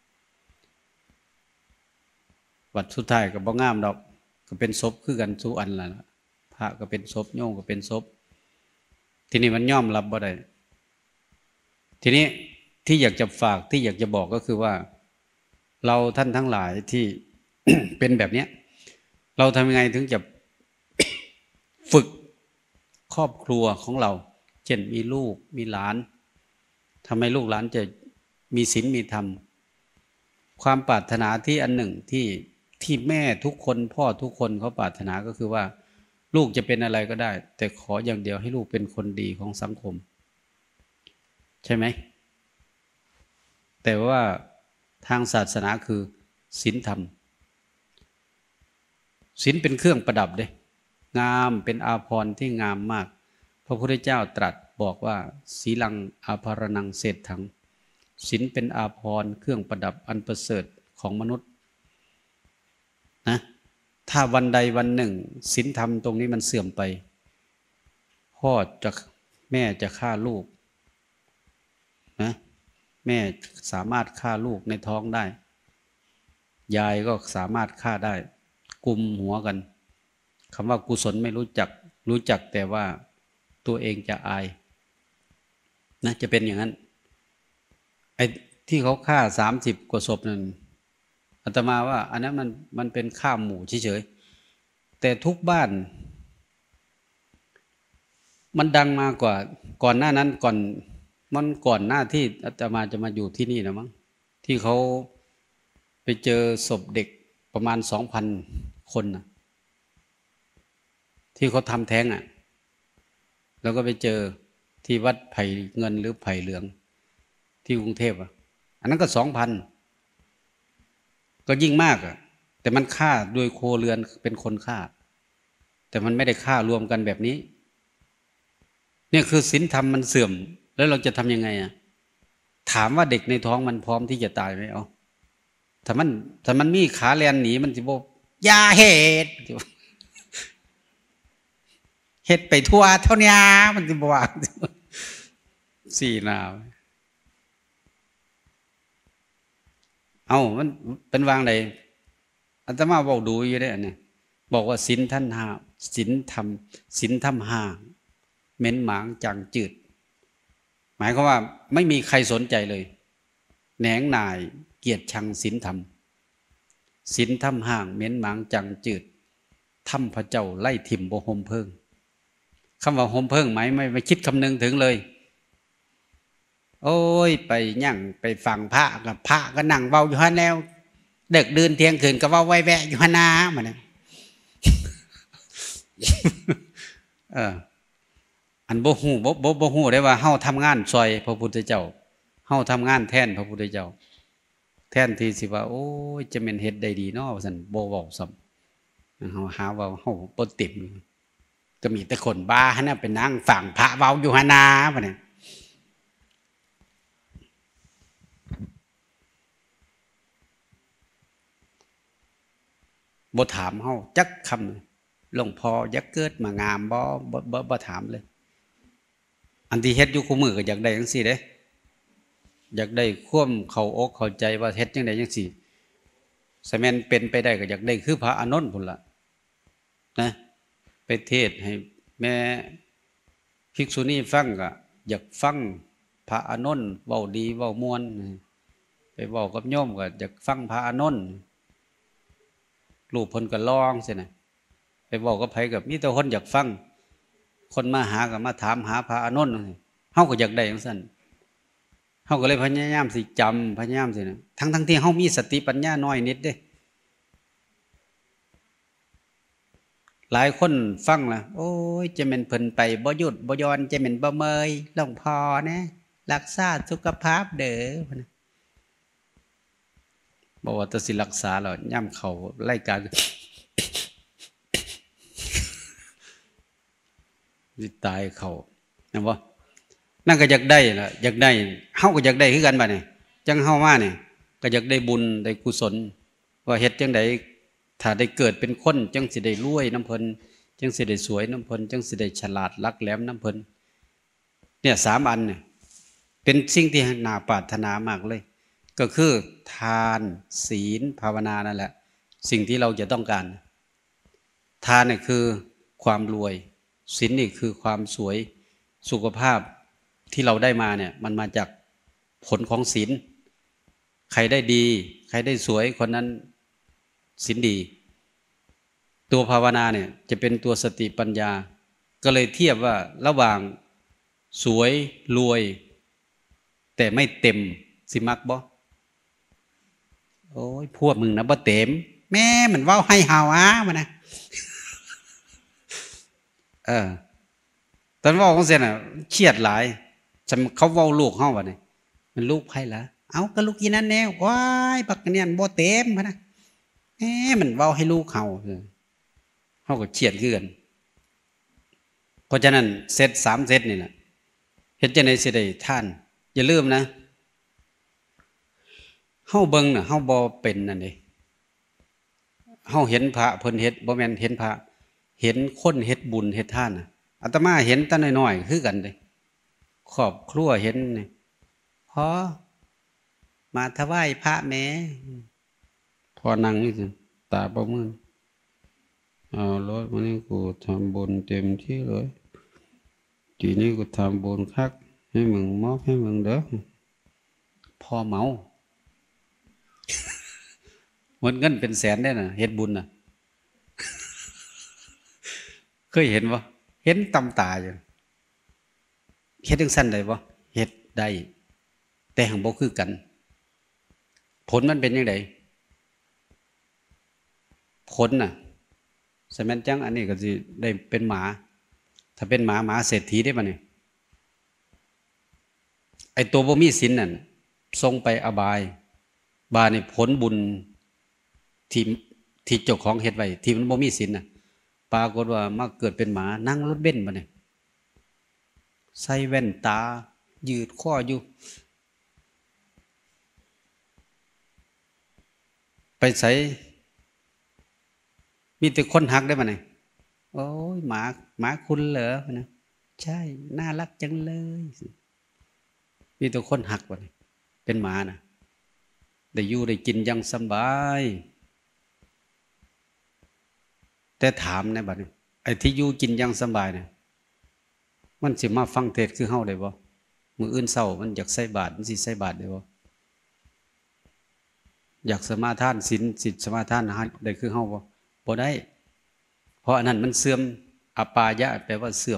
วัดสุดท้ายก็บ่งามดอกก็เป็นศพคือกันทุกอันล่ะพระก็เป็นศพโยมก็เป็นศพทีนี้มันยอมรับบ่ได้ทีนี้ที่อยากจะฝากที่อยากจะบอกก็คือว่าเราท่านทั้งหลายที่ เป็นแบบนี้เราทำยังไงถึงจะ ฝึกครอบครัวของเราเช่นมีลูกมีหลานทำให้ลูกหลานจะมีศีลมีธรรมความปรารถนาที่อันหนึ่งที่แม่ทุกคนพ่อทุกคนเขาปรารถนาก็คือว่าลูกจะเป็นอะไรก็ได้แต่ขออย่างเดียวให้ลูกเป็นคนดีของสังคมใช่ไหมแต่ว่าทางศาสนาคือศีลธรรมศีลเป็นเครื่องประดับเด้งามเป็นอาภรณ์ที่งามมากพระพุทธเจ้าตรัสบอกว่าศีลังอาภรณังเศรษฐังศีลเป็นอาภรณ์เครื่องประดับอันประเสริฐของมนุษย์นะถ้าวันใดวันหนึ่งศีลธรรมตรงนี้มันเสื่อมไปพ่อจะแม่จะฆ่าลูกนะแม่สามารถฆ่าลูกในท้องได้ยายก็สามารถฆ่าได้กุมหัวกันคำว่ากุศลไม่รู้จักแต่ว่าตัวเองจะอายนะจะเป็นอย่างนั้นไอ้ที่เขาฆ่า30 กว่าศพนั่นอาตมาว่าอันนั้นมันเป็นฆ่าหมู่เฉยๆแต่ทุกบ้านมันดังมากว่าก่อนหน้านั้นก่อนหน้าที่อาตมาจะมาอยู่ที่นี่นะมั้งที่เขาไปเจอศพเด็กประมาณ2,000 คนนะที่เขาทำแท้งแล้วก็ไปเจอที่วัดไผ่เงินหรือไผ่เหลืองที่กรุงเทพอันนั้นก็2,000ก็ยิ่งมากแต่มันฆ่าโดยโคเรือนเป็นคนฆ่าแต่มันไม่ได้ฆ่ารวมกันแบบนี้เนี่ยคือศีลธรรมมันเสื่อมแล้วเราจะทำยังไงถามว่าเด็กในท้องมันพร้อมที่จะตายไหมถ้ามันมีขาแลนหนีมันสิบอกยาเหตุเฮ็ดไปทั่วเท่านี้มันสิบอกสี่นาวมันเป็นวางใดอาตมาบอกดูอยู่ได้เนี่ยบอกว่าศีลท่านห้าศีลธรรมห้าเหม็นหมางจางจืดหมายความว่าไม่มีใครสนใจเลยแหนงหน่ายเกียรติชังศีลธรรมห้างเหม็นหมางจางจืดธรรมพระเจ้าไล่ถิ่มบ่ห่มเพิงคำว่าห่มเพิงหมายไม่คิดคำนึงถึงเลยโอ้ยไปยั่งไปฟังพระก็นั่งเว้าอยู่ฮะแล้วเด็กเดินเที่ยงคืนก็เว้าไว้แวะอยู่ฮะนามันอันบ่ฮู้ได้ว่าเฮาทำงานซอยพระพุทธเจ้าเฮาทำงานแทนพระพุทธเจ้าแทนที่สิว่าโอ้ยจะแม่นเฮ็ดได้ดีเนาะว่าซั่นบ่เว้าซ้ำเฮาหาว่าเฮาบ่เต็มก็มีแต่คนบ้าหั่นน่ะไปนั่งฟังพระเว้าอยู่หะนาบัดนี้บ่ถามเฮาจักคำหลวงพ่ออยากเกิดมางามบ่ถามเลยอันที่เฮ็ดอยู่คู่มือก็อยากได้จังซี่เด้อยากได้ความเข้าอกเข้าใจว่าเฮ็ดจังได๋จังซี่สแม่นเป็นไปได้ก็อยากได้คือพระอานนท์พุ่นล่ะนะไปเทศให้แม่ภิกษุณีฟังก็อยากฟังพระอานนท์เว้าดีเว้าม่วนไปเว้ากับโยมก็อยากฟังพระอานนท์ลูกเพิ่นก็ร้องซินะไปเว้ากับไผก็มีแต่คนอยากฟังคนมาหาก็มาถามหาพระอานนท์เฮาก็อยากได้จังซั่นเฮาก็เลยพยายามสิจำพยายามสินะทั้งที่เฮามีสติปัญญาน้อยนิดเด้หลายคนฟังล่ะโอ้ยจะแม่นเพิ่นไปบ่หยุดบ่ย้อนจะแม่นบ่เมยหลวงพ่อนะรักษาสุขภาพเด้อบอกว่าจะสิรักษาแล้วย่ำเขาไล่การสิตายเขานะบ่นั่นก็อยากได้ล่ะอยากได้เฮาก็อยากได้คือกันบัดนี้จังเฮามาเนี่ยก็อยากได้บุญได้กุศลว่าเฮ็ดจังได๋ถ้าได้เกิดเป็นคนจังสิได้รวยน้ำเพิ่นจังสิได้สวยน้ำเพิ่นจังสิได้ฉลาดลักแหลมน้ำเพิ่นเนี่ย3 อันเนี่ยเป็นสิ่งที่น่าปรารถนามากเลยก็คือทานศีลภาวนานั่นแหละสิ่งที่เราจะต้องการทานเนี่ยคือความรวยศีลนี่คือความสวยสุขภาพที่เราได้มาเนี่ยมันมาจากผลของศีลใครได้ดีใครได้สวยคนนั้นศีลดีตัวภาวนาเนี่ยจะเป็นตัวสติปัญญาก็เลยเทียบว่าระหว่างสวยรวยแต่ไม่เต็มสิมักบ่โอ้ยพวกมึงนะบ่เต็มแม่มันเว้าให้เฮามันนะตอนเว้าของเสียน่ะเครียดหลายเขาเว้าลูกเฮาบัดนี้มันลูกไผล่ะเอาก็ลูกอีนั่นแน่ว้ายบักเนี่ยบ่เต็มพะนะมันเว้าให้ลูกเฮาก็เครียดคือกันเพราะฉะนั้นเซต3 เซตนี่แหละฮ็ดจังได๋สิได้ทานอย่าลืมนะเฮาเบิ่งน่ะเฮาบ่เป็นนั่นเด้เฮาเห็นพระเพิ่นเฮ็ดบ่แม่นเห็นพระเห็นคนเฮ็ดบุญเฮ็ดทานน่ะอาตมาเห็นแต่น้อยๆคือกันเด้ครอบครัวเห็นนี่พอมาถวายพระแหมพอนั่งนี่สิตาบ่มึนเอารถวันนี้กูทำบุญเต็มที่เลยทีนี้กูทำบุญคักให้มึงมอบให้มึงเด้อพอเมาหมดเงินเป็นแสนได้น่ะเฮ็ดบุญน่ะเคยเห็นบ่เห็นตำตาอยู่เฮ็ดจังซั่นได้บ่เฮ็ดได้แต่หังบ่คือกันผลมันเป็นจังไดผลน่ะสมัยจังอันนี้ก็สิได้เป็นหมาถ้าเป็นหมาเศรษฐีได้บ่นี่ไอ้ตัวบ่มีศีลนั่นส่งไปอบายบานี่ผลบุญที่เจ้าของเฮ็ดไว้ที่มันบ่มีศีลน่ะปรากฏว่ามาเกิดเป็นหมานั่งรถเบนซ์บ่นี่ใส่แว่นตายืดข้ออยู่ไปใส่มีแต่คนหักได้บ่นี่โอ้ยหมาคุณเหรอนะใช่น่ารักจังเลยมีแต่คนหักบ่นี่เป็นหมาน่ะได้อยู่ได้กินอย่างสบายแต่ถามนะบัดนี้ไอ้ที่อยู่กินอย่างสบายเนี่ยมันสิมาฟังเทศคือเฮาได้บ่มื้ออื่นเช้ามันอยากใส่บาตรมันสิใส่บาตรได้บ่อยากสมาทานศีลสมาทานได้คือเฮาบ่ได้เพราะอันนั้นมันเสื่อมอปายะแปลว่าเสื่อม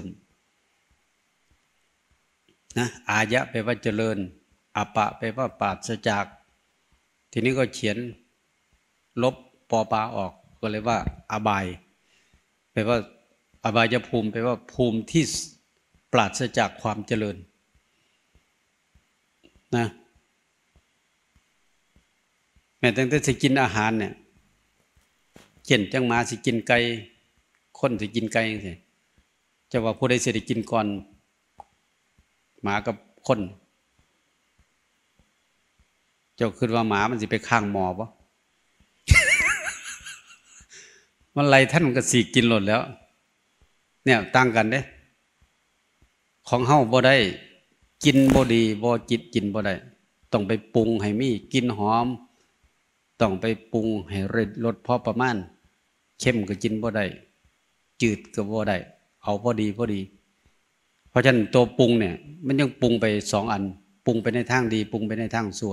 นะอายะแปลว่าเจริญอปะแปลว่าปราศจากทีนี้ก็เขียนลบปอปาออกก็เลยว่าอบายแปลว่าอบายภูมิแปลว่าภูมิที่ปราศจากความเจริญนะแม้ตั้งแต่สิกินอาหารเนี่ยเช่นจังหมาสิกินไก่คนสิกินไก่จังซี่จะว่าผู้ใดสิได้กินก่อนหมากับคนเจ้าคิดว่าหมามันสิไปข้างหมอบ่ มันไล่ท่านก็สิกินหลดแล้วเนี่ยต่างกันเด้ของเฮาบ่ได้กินบ่ดีบ่จิตกินบ่ได้ต้องไปปรุงให้มีกลิ่นหอมต้องไปปรุงให้รสพอประมาณเข้มก็กินบ่ได้จืดก็บ่ได้เอาพอดีเพราะฉะนั้นตัวปรุงเนี่ยมันยังปรุงไป2อันปรุงไปในทางดีปรุงไปในทางชั่ว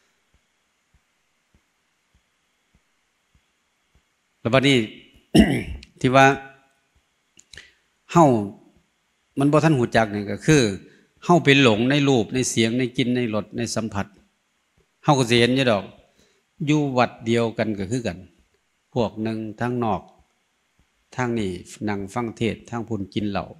แล้วบัดนี้ ที่ว่าเฮามันบ่ทันหูจักนี่ก็คือเฮาไปหลงในรูปในเสียงในกลิ่นในรสในสัมผัสเฮาก็สิเห็นอยู่ดอกอยู่วัดเดียวกันก็คือกันพวกนึงทางนอกทางนี้นั่งฟังเทศทางพุ่นกินเหล้า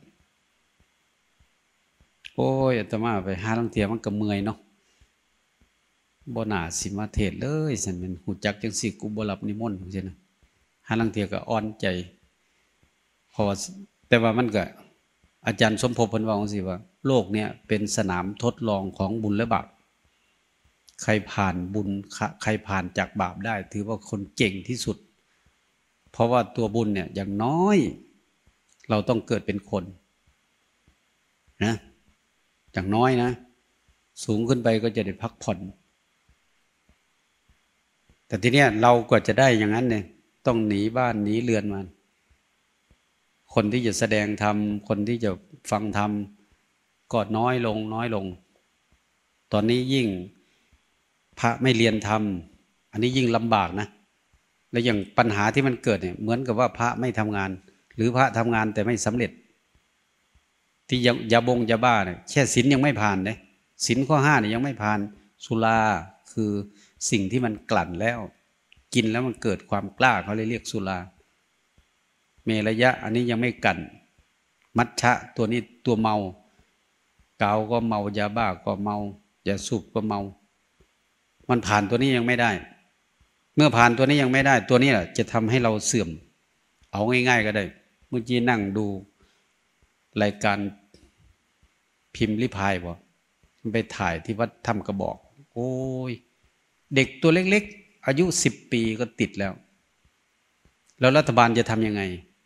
โอ้ยอาตมาไปหาลางเที่ยมันก็เมื่อยเนาะบ่น่าสิมาเทศเลยซั่นแม่นหูจักจังซี่กูบ่รับนิมนต์จังซี่นะหาลางเที่ยก็อ่อนใจเพราะว่าแต่ว่ามันก็อาจารย์สมภพเพิ่นว่าจังซี่ว่าโลกเนี่ยเป็นสนามทดลองของบุญและบาปใครผ่านบุญใครผ่านจากบาปได้ถือว่าคนเก่งที่สุดเพราะว่าตัวบุญเนี่ยอย่างน้อยเราต้องเกิดเป็นคนนะอย่างน้อยนะสูงขึ้นไปก็จะได้พักผ่อนแต่ทีเนี้ยเราก็จะได้อย่างนั้นเนี่ยต้องหนีบ้านหนีเรือนมาคนที่จะแสดงธรรมคนที่จะฟังธรรมก็น้อยลงตอนนี้ยิ่งพระไม่เรียนธรรมอันนี้ยิ่งลำบากนะแล้วอย่างปัญหาที่มันเกิดเนี่ยเหมือนกับว่าพระไม่ทำงานหรือพระทำงานแต่ไม่สำเร็จที่ยาบ้าเนี่ยแค่ศีลยังไม่ผ่านเลยศีลข้อ5เนี่ยยังไม่ผ่านสุราคือสิ่งที่มันกลั่นแล้วกินแล้วมันเกิดความกล้าเขาเลยเรียกสุราเมรยะอันนี้ยังไม่กันมัชฌะตัวนี้ตัวเมากาวก็เมายาบ้าก็เมายาสูบก็เมามันผ่านตัวนี้ยังไม่ได้เมื่อผ่านตัวนี้ยังไม่ได้ตัวนี้แหละจะทำให้เราเสื่อมเอาง่ายๆก็ได้เมื่อกี้นั่งดูรายการพิมพ์ริพายบอกไปถ่ายที่วัดถ้ำกระบอกโอ้ยเด็กตัวเล็กๆอายุ10 ปีก็ติดแล้วรัฐบาลจะทำยังไง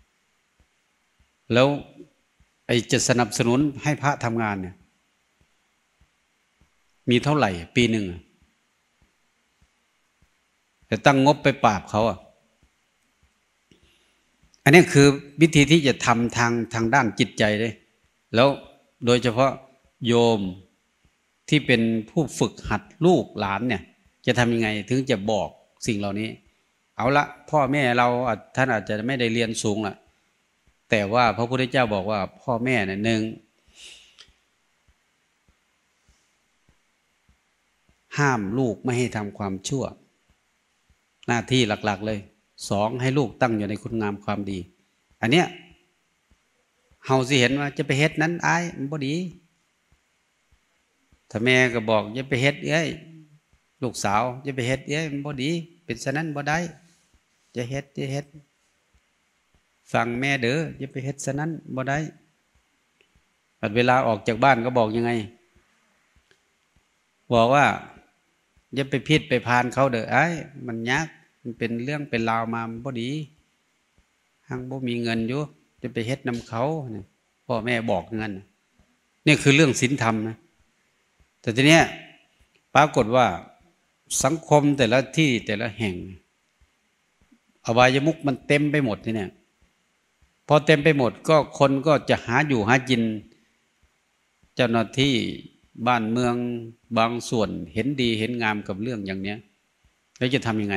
แล้วไอ้จะสนับสนุนให้พระทำงานเนี่ยมีเท่าไหร่ปีหนึ่งจะตั้งงบไปปราบเขาอันนี้คือวิธีที่จะทำทางด้านจิตใจเลยแล้วโดยเฉพาะโยมที่เป็นผู้ฝึกหัดลูกหลานเนี่ยจะทำยังไงถึงจะบอกสิ่งเหล่านี้เอาละพ่อแม่เราท่านอาจจะไม่ได้เรียนสูงละแต่ว่าพระพุทธเจ้าบอกว่าพ่อแม่เนี่ยหนึ่งห้ามลูกไม่ให้ทำความชั่วหน้าที่หลักๆเลยสองให้ลูกตั้งอยู่ในคุณงามความดีอันเนี้ยเฮาสิเห็นว่าจะไปเฮ็ดนั้นอายมันบ่ดีถ้าแม่ก็บอกอย่าไปเฮ็ดเอ้ยลูกสาวอย่าไปเฮ็ดเอ้ยมันบ่ดีเป็นฉะนั้นบ่ได้จะเฮ็ดฟังแม่เด้ออย่าไปเฮ็ดฉะนั้นบ่ได้เวลาออกจากบ้านก็บอกยังไงบอกว่าอย่าไปพิษไปพานเขาเด้อไอ้มันยากมันเป็นเรื่องเป็นราวมามันบ่ดีหังบ่มีเงินอยู่จะไปเฮ็ดนำเขาพ่อแม่บอกเงินนี่คือเรื่องศีลธรรมนะแต่ทีเนี้ยปรากฏว่าสังคมแต่ละที่แต่ละแห่งอบายมุขมันเต็มไปหมดทีเนี้ยพอเต็มไปหมดก็คนก็จะหาอยู่หากินเจ้าหน้าที่บ้านเมืองบางส่วนเห็นดีเห็นงามกับเรื่องอย่างเนี้ยแล้วจะทำยังไง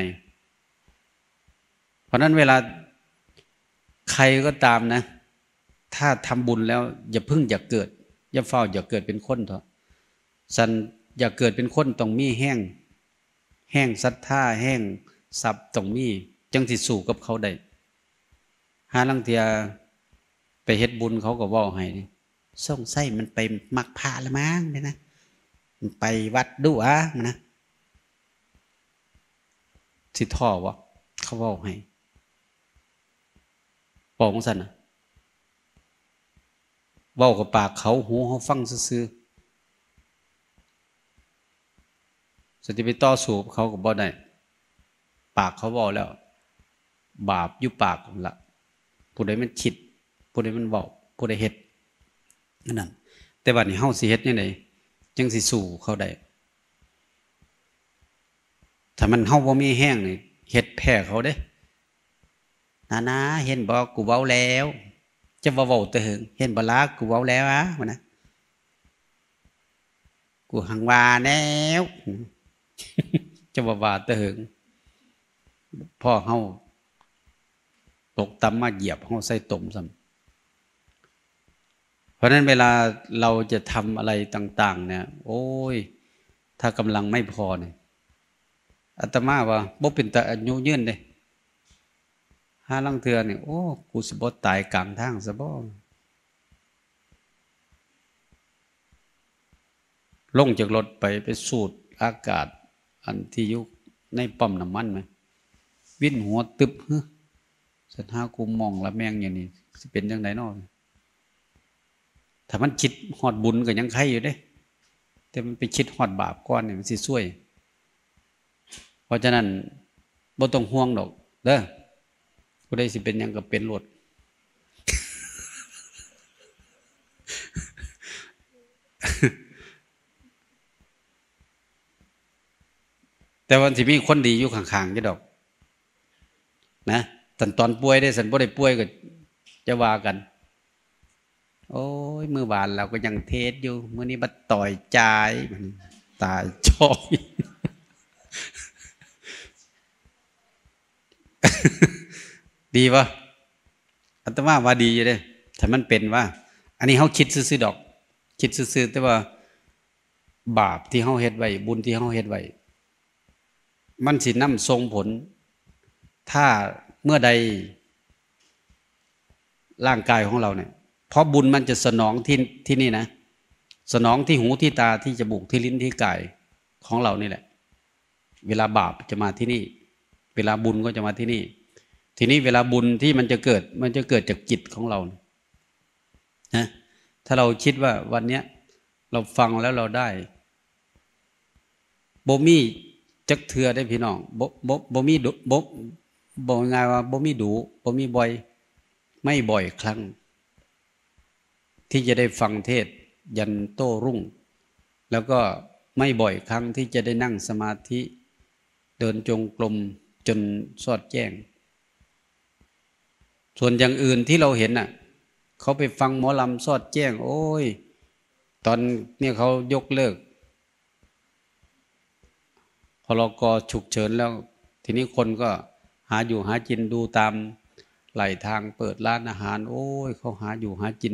เพราะนั้นเวลาใครก็ตามนะถ้าทำบุญแล้วอย่าพึ่งอย่าเกิดอย่าเฝ้าอย่าเกิดเป็นคนเถอะสันอย่าเกิดเป็นคนต้องมีแห้งศรัทธาแห้งสับต้องมีจังสิสู่กับเขาได้หาลังเทียไปเฮ็ดบุญเขาก็เว้าให้ส่งไส้มันไปมักพาละมั้งเนี่ยนะมันไปวัดดูมันนะสิท่อวะเขาเว้าให้บอกของสันนะเว้ากับปากเขาหูเขาฟังซื่อสติไปต่อสู้เขาก็บ่ได้ปากเขาเว้าแล้วบาปอยู่ปากละผู้ใดมันคิดผู้ใดมันเว้าผู้ใดเฮ็ดนั่นแต่บัดนี้เฮาสิเฮ็ดจังไดจังสิสู้เขาได้ถ้ามันเฮาบ่มีแห้งนี่เฮ็ดแพ้เขาเด้นาเห็นบ่กูเว้าแล้วจะบ่เว้าแต่หึงเห็นบ่ล่ะกูเว้าแล้วว่านะกูหังว่าแล้วจะบ่ว่าแต่หึงพ่อเฮาตกต่ำมาเหยียบเฮาใส่ตุ่มซ้ำเพราะนั้นเวลาเราจะทำอะไรต่างๆเนี่ยโอ้ยถ้ากำลังไม่พอเนี่ยอาตมาว่าบ่เป็นตาอายุยืนเด้หาลังเทื่อนี่โอ้กูสิบ่ตายกลางทางซะบ่ลงจากรถไปสูดอากาศอันที่อยู่ในปั๊มน้ำมันมั้ยวิ่นหัวตึบสันหากูมองละแมงอย่างนี้สิเป็นจังได๋เนาะถ้ามันคิดฮอดบุญก็ยังไข่อยู่เด้แต่มันไปคิดฮอดบาปก่อนนี่มันสิซวยเพราะฉะนั้นบ่ต้องห่วงดอกเด้อผู้ใดสิเป็นหยังก็เป็นโลดแต่วันสิมีคนดีอยู่ข้างๆจะดอกนะตอนป่วยได้สันบ่ได้ป่วยก็จะว่ากันโอ้ยมื้อวานเราก็ยังเทศอยู่มื้อนี้บัดต่อยจ่ายตายจอยดีป่ะอาตมาว่าดีอยู่เด้ถ้ามันเป็นว่าอันนี้เฮาคิดซื่อๆดอกคิดซื่อๆแต่ว่าบาปที่เฮาเฮ็ดไว้บุญที่เฮาเฮ็ดไว้มันสินำส่งผลถ้าเมื่อใดร่างกายของเราเนี่ยเพราะบุญมันจะสนองที่นี่นะสนองที่หูที่ตาที่จมูกที่ลิ้นที่กายของเรานี่แหละเวลาบาปจะมาที่นี่เวลาบุญก็จะมาที่นี่ทีนี้เวลาบุญที่มันจะเกิดจากจิตของเรานะถ้าเราคิดว่าวันเนี้ยเราฟังแล้วเราได้บ่มีจักเทือได้พี่น้องบ่มีดุบ่ง่ายว่าบ่มีดุบ่มีบ่อยไม่บ่อยครั้งที่จะได้ฟังเทศยันโต้รุ่งแล้วก็ไม่บ่อยครั้งที่จะได้นั่งสมาธิเดินจงกรมจนสอดแจ้งส่วนอย่างอื่นที่เราเห็นน่ะเขาไปฟังหมอลำสอดแจ้งโอ้ยตอนนี้เขายกเลิกพรกฉุกเฉินแล้วทีนี้คนก็หาอยู่หากินดูตามไหลทางเปิดร้านอาหารโอ้ยเขาหาอยู่หากิน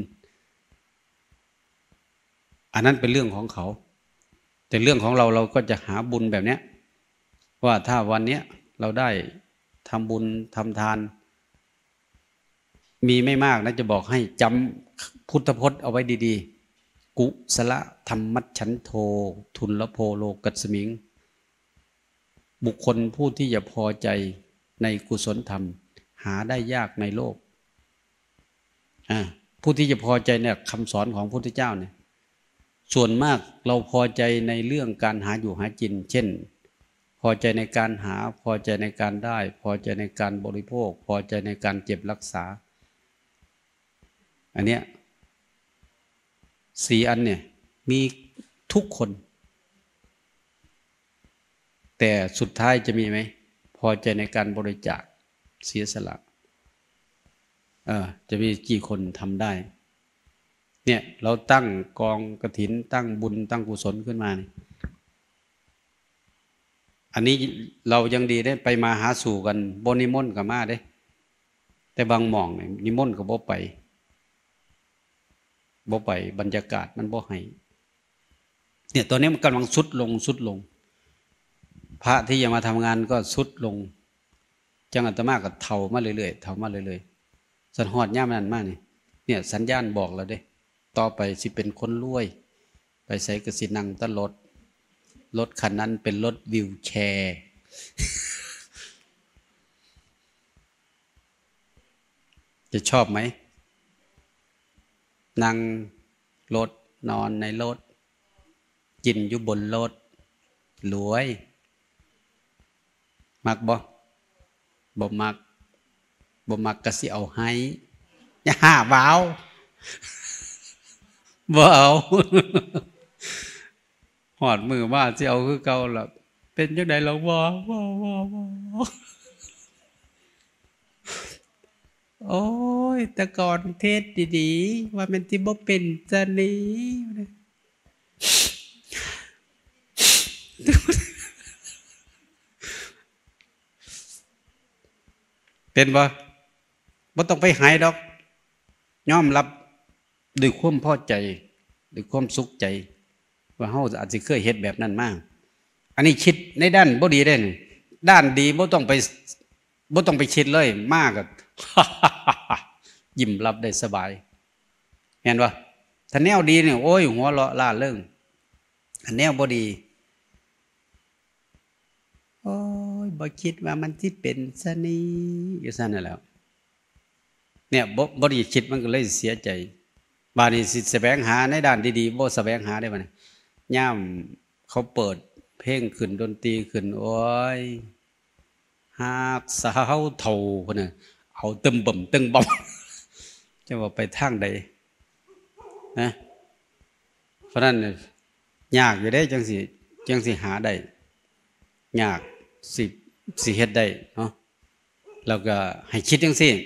อันนั้นเป็นเรื่องของเขาแต่เรื่องของเราก็จะหาบุญแบบเนี้ยว่าถ้าวันเนี้ยเราได้ทำบุญทำทานมีไม่มากนะจะบอกให้จำพุทธพจน์เอาไว้ดีๆกุศลธรรมัชฉันโททุลโภโลกัสมิงบุคคลผู้ที่จะพอใจในกุศลธรรมหาได้ยากในโลกผู้ที่จะพอใจเนี่ยคำสอนของพระพุทธเจ้าเนี่ยส่วนมากเราพอใจในเรื่องการหาอยู่หากินเช่นพอใจในการหาพอใจในการได้พอใจในการบริโภคพอใจในการเจ็บรักษาอันเนี้ย4 อันเนี่ยมีทุกคนแต่สุดท้ายจะมีไหมพอใจในการบริจาคเสียสละจะมีกี่คนทำได้เนี่ยเราตั้งกองกฐินตั้งบุญตั้งกุศลขึ้นมาเนี่ยอันนี้เรายังดีได้ไปมาหาสู่กันบนนิมนต์กับมาได้แต่บางหม่องเนี่ยนิมนต์ก็บ่ไปบรรยากาศมันบ่ให้เนี่ยตอนนี้มันกำลังสุดลงพระที่จะมาทำงานก็สุดลงจังอาตมาก็เฒ่ามาเรื่อยๆสันหอดย่ามนั้นมากเนี่ยสัญญาณบอกแล้วเด้ต่อไปสิเป็นคนรวยไปใส่กสินังตลอดรถคันนั้นเป็นรถวิวแชร์จะชอบไหมนั่งรถนอนในรถกินอยู่บนรถรวยมักบ่มักก็สิเอาให้อย่าบ่าวบ่เอาหอดมือมาสิเอาคือเก่าล่ะเป็นจังได๋ล่ะบ่โอ้ยแต่ก่อนเทศดีๆว่ามันสิบ่เป็นจังนี้เป็นบ่ต้องไปหายดอกยอมรับด้วยความพอใจด้วยความสุขใจว่าเฮาอาจสิเคยเฮ็ดแบบนั้นมาอันนี้คิดในด้านบ่ดีได้นี่ด้านดีบ่ต้องไปคิดเลยมากก็ ยิ้มรับได้สบายเห็นป่ะถ้าแนวดีเนี่ยโอ้ยหัวเราะล่าเริงถ้าแนวบ่ดีโอ้ยบ่คิดว่ามันสิเป็นซะนี่อยู่ซั่นนั่นแหละเนี่ยบ่ดีคิดมันก็เลยเสียใจบาดนี้สิแสวงหาในด้านดีๆบ่แสวงหาได้บ่เนี่ยย่ามเขาเปิดเพลงขึ้นดนตรีขึ้นโอ้ยหากสาวเฒ่าพุ่นน่ะเอาตึมบ่มตึงบ่มจะว่าไปทางใดนะเพราะนั้นยากอยู่ได้จังสิหาได้ยากสิเฮ็ดได้เนาะแล้วก็ให้คิดจังซี่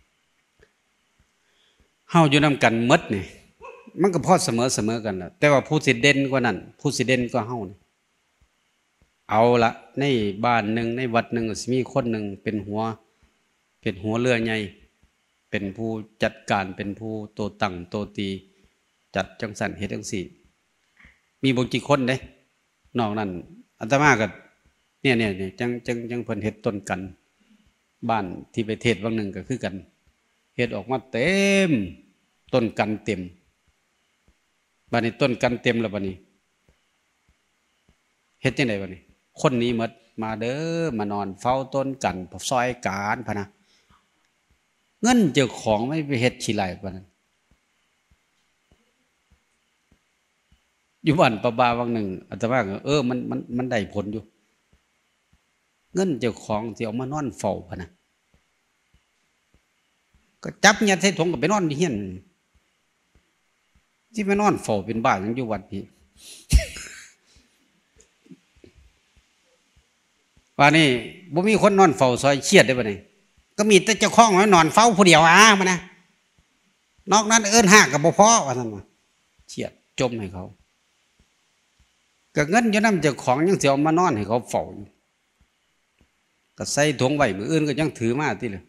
เฮาอยู่นำกันหมดนี่มันก็พอเสมอกันล่ะแต่ว่าผู้สิเด่นกว่านั้นผู้สิเด่นกว่าเฮานี่เอาละในบ้านนึงในวัดนึงสิมีคนนึงเป็นหัวเรือใหญ่เป็นผู้จัดการเป็นผู้โตตั้งโตตีจัดจังสันเฮ็ดจังซี่มีบ่กี่คนเด้นอกนั้นอาตมาก็เนี่ยจังเพิ่นเฮ็ดต้นกันบ้านที่ไปเทศน์วังนึงก็คือกันเฮ็ดออกมาเต็มต้นกันเต็มบัดนี้ต้นกันเต็มแล้วบัดนี้เฮ็ดจังได๋บัดนี้คนนี้หมดมาเด้อมานอนเฝ้าต้นกันซอยการพะนะเงินเจ้าของไม่ไปเฮ็ดขี้ไหลปานนั้นอยู่บ้านประบาวังหนึ่งอาตมาก็มันได้ผลอยู่เงินเจ้าของที่เอามานอนเฝ้าพะนะก็จับยัดใส่ถุงก็ไปนอนที่เฮียนที่ไปนอนเฝ้าเป็นบ้าอย่างอยู่วัดพี่ว่านี่บ่มีคนนอนเฝ้าซอยเครียดได้ป่ะนี่ก็มีแต่เจ้าของนอนเฝ้าผู้เดียวมานะนอกนั้นเอิ้นหากกับบ่พอว่าซั่นว่าเครียดจมให้เขาก็เงินอยู่นำเจ้าของยังสิเอามานอนให้เขาเฝ้าอยู่ก็ใส่ถุงไว้มื้ออื่นก็ยังถือมาติเลย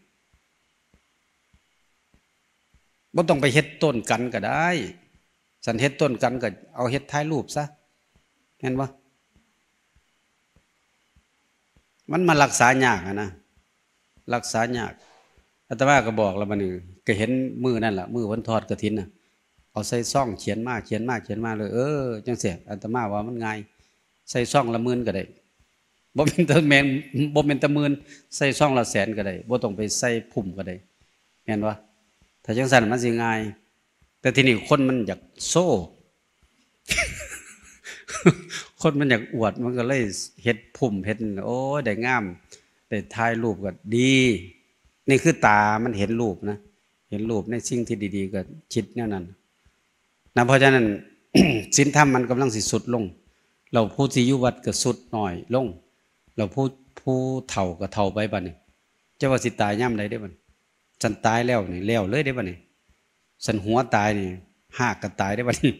บ่ต้องไปเฮ็ดต้นกันก็ได้สันเฮ็ดต้นกันก็เอาเฮ็ดถ่ายรูปซะเห็นบ่มันมารักษายากนะรักษายากอาตมาก็บอกแล้วบัดนี้ก็เห็นมือนั่นล่ะมือวันทอดกฐินน่ะเอาใส่ซ่องเขียนมาเลยจังซี่อาตมาว่ามันง่ายใส่ซ่องละหมื่นก็ได้บ่เป็นตะแมนบ่เป็นตะหมื่นใส่ซ่องละแสนก็ได้บ่ต้องไปใส่พุ่มก็ได้แม่นบ่ถ้าจังซั่นมันสิง่ายแต่ทีนี้คนมันอยากโซ่ คนมันอยากอวดมันก็เลยเฮ็ดพุ่มเฮ็ดโอ้ได้งามได้ถ่ายรูปก็ดีนี่คือตามันเห็นรูปนะเห็นรูปในสิ่งที่ดีๆก็คิดแนวนั้นนะเพราะฉะนั้น ศีลธรรมมันกำลังสิสุดลงเราผู้ที่อยู่วัดก็สุดหน่อยลงเราผู้เฒ่าก็เฒ่าไปบัดนี้จะว่าสิตายย่ำใดได้บัดฉันตายแล้วนี่แล้วเลยได้บัดนี้ฉันหัวตายนี่หากก็ตายได้บัดนี้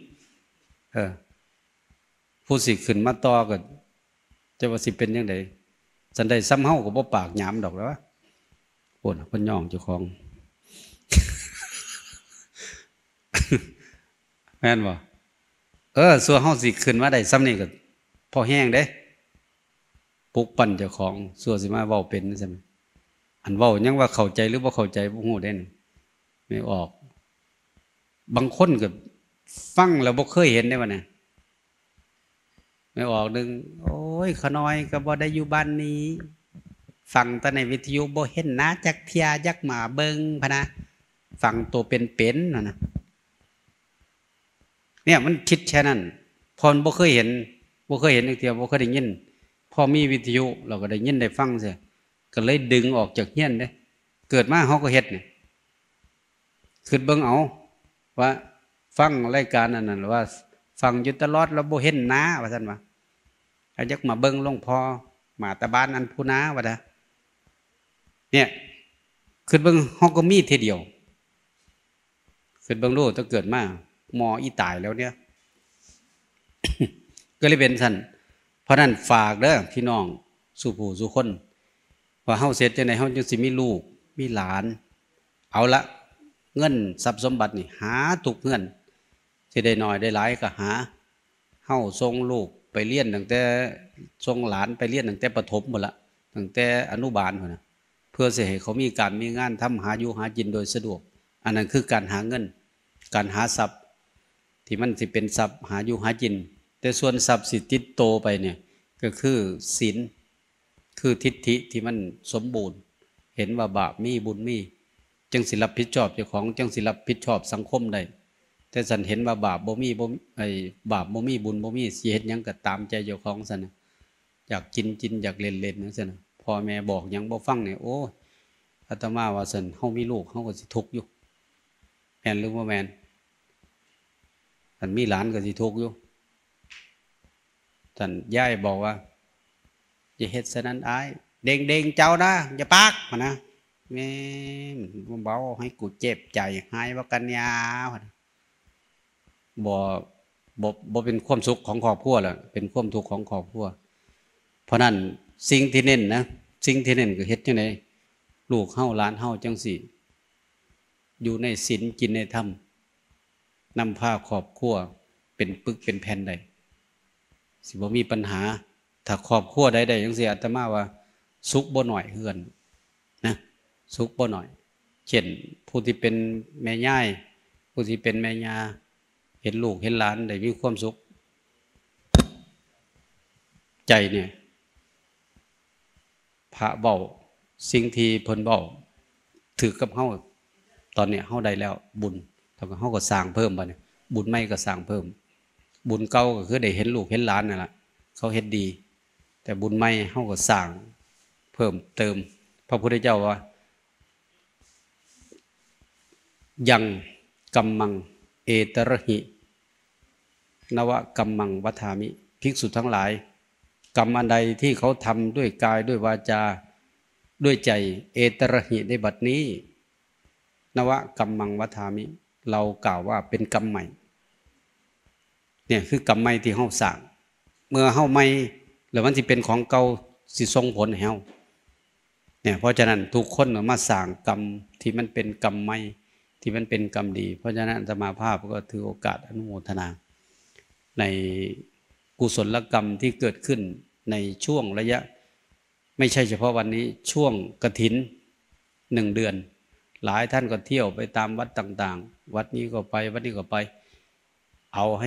ผู้สิขึ้นมาต่อก็จะว่าสิเป็นยังไงฉันได้ซ้ำเฮาก็บ่ปากหยามดอกแล้วโอ้เพิ่นย่องเจ้าของ แม่นบ่ส่วนเฮาสิขึ้นมาได้ซ้ำนี่ก็พอแห้งเด้ปลุกปั่นเจ้าของส่วนสิมาเว้าเป็นซั่นอันเว้ายังว่าเข้าใจหรือบ่เข้าใจบ่ฮู้เด้นี่ไม่ออกบางคนก็ฟังแล้วบ่เคยเห็นได้ว่าน่ะไม่ออกนึงโอ้ยขน้อยก็บ่ได้อยู่บ้านนี้ฟังแต่ในวิทยุบ่เห็นนะจักเที่ยยักมาเบิ่งพะนะฟังตัวเป็นๆนะเนี่ยมันคิดแค่นั้นพอบ่เคยเห็นจักเที่ยบ่เคยได้ยินพอมีวิทยุเราก็ได้ยินได้ฟังซิก็เลยดึงออกจากเฮียนเด้เกิดมาเฮาก็เฮ็ดนี่คิดเบิ่งเอาว่าฟังรายการนั้นว่าฟังอยู่ตลอดแล้วบ่เห็นนะว่าซั่นว่าอาจักมาเบิ่งหลวงพ่อมาตะบานอันผู้นาว่าดะเนี่ยคิดเบิ่งเฮาก็มีทีเดียวคิดเบิ่งโลถ้าเกิดมาหมออีตายแล้วเนี่ย ก็เลยเป็นซั่นเพราะนั้นฝากเด้อพี่น้องสู่ผู้สู่คนว่าเฮาเสร็จจังได๋เฮาจังสิมีลูกมีหลานเอาละเงินทรัพย์สมบัตินี่หาทุกเงินสิได้น้อยได้หลายก็หาเฮาส่งลูกไปเรียนตั้งแต่ส่งหลานไปเรียนตั้งแต่ประถมหมดละตั้งแต่อนุบาลพุ่นน่ะเพื่อสิให้เขามีการมีงานทำหาอยู่หากินโดยสะดวกอันนั้นคือการหาเงินการหาทรัพย์ที่มันสิเป็นทรัพย์หาอยู่หากินแต่ส่วนทรัพย์สิติดโตไปเนี่ยก็คือศีลคือทิฏฐิที่มันสมบูรณ์เห็นว่าบาปมีบุญมีจังสิรับผิดชอบเจ้าของจังสิรับผิดชอบสังคมได้แต่สันเห็นว่าบาปบ่มีบาปบ่มีบุญบ่มีสิเฮ็ดหยังก็ตามใจเจ้าของซั่นน่ะอยากกินอยากเล่นจังซั่นน่ะพ่อแม่บอกหยังบ่ฟังเนี่ยโอ้อาตมาว่าซั่นเฮามีลูกเฮาก็สิทุกข์อยู่แม่นหรือบ่แม่นท่านมีหลานก็สิทุกข์อยู่ท่านยายบอกว่าอย่าเฮ็ดซะนั้นอ้ายเด้งๆเจ้านะอย่าปากว่านะแม่เบาให้กูเจ็บใจหายว่ากันยาบ่เป็นความสุขของครอบครัวแล้วเป็นความทุกข์ของครอบครัวเพราะนั้นสิ่งที่เน้นนะสิ่งที่เน้นก็เฮ็ดจังได๋ลูกเฮาหลานเฮาจังสิอยู่ในศีลกินในธรรมนำพาครอบครัวเป็นปึกเป็นแผ่นได้สิบ่มีปัญหาถ้าครอบครัวใดๆจังซี่อาตมาว่าสุขบ่น้อยเฮือนนะสุขบ่น้อยเช่นผู้ที่เป็นแม่ยายผู้ที่เป็นแม่ย่าเห็นลูกเห็นหลานได้มีความสุขใจเนี่ยพระเว้าสิ่งที่เพิ่นเว้าถือกับเฮาตอนนี้เฮาได้แล้วบุญเท่ากับเฮาก็สร้างเพิ่มบัดนี้บุญใหม่ก็สร้างเพิ่มบุญเก่าก็คือได้เห็นลูกเห็นหลานนั่นแหละเขาเฮ็ดดีแต่บุญใหม่เฮาก็สร้างเพิ่มเติมพระพุทธเจ้าว่ายังกัมมังเอตระหินวกัมมังวัฏามิภิกษุทั้งหลายกรรมอันใดที่เขาทำด้วยกายด้วยวาจาด้วยใจเอตระหิในบัดนี้นวกัมมังวัฏามิเรากล่าวว่าเป็นกรรมใหม่เนี่ยคือกรรมใหม่ที่เฮาสร้างเมื่อเฮาใหม่แล้วมันสิเป็นของเก่าสิส่งผลให้เฮาเนี่ยเพราะฉะนั้นทุกคนมาสร้างกรรมที่มันเป็นกรรมใหม่ที่มันเป็นกรรมดีเพราะฉะนั้นอาตมาภาพก็ถือโอกาสอนุโมทนาในกุศลกรรมที่เกิดขึ้นในช่วงระยะไม่ใช่เฉพาะวันนี้ช่วงกฐิน1 เดือนหลายท่านก็เที่ยวไปตามวัดต่างๆวัดนี้ก็ไปวัดนี้ก็ไปเอาให้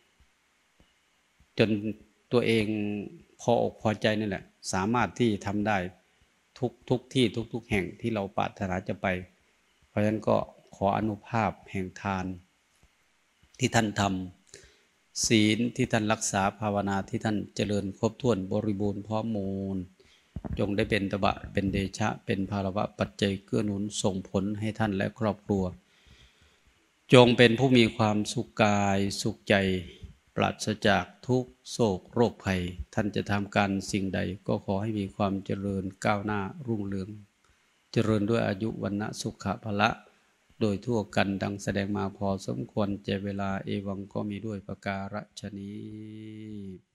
จนตัวเองพออกพอใจนั่นแหละสามารถที่ทำได้ทุกที่ทุกแห่งที่เราปรารถนาจะไปเพราะฉะนั้นก็ขออนุภาพแห่งทานที่ท่านทำศีลที่ท่านรักษาภาวนาที่ท่านเจริญครบถ้วนบริบูรณ์พร้อมมูลจงได้เป็นตบะเป็นเดชะเป็นภาระวะปัจจัยเกื้อหนุนส่งผลให้ท่านและครอบครัวจงเป็นผู้มีความสุขกายสุขใจปราศจากทุกโศกโรคภัยท่านจะทำการสิ่งใดก็ขอให้มีความเจริญก้าวหน้ารุ่งเรืองเจริญด้วยอายุวรรณะสุขภละโดยทั่วกันดังแสดงมาพอสมควรแก่เวลาเอวังก็มีด้วยประการฉะนี้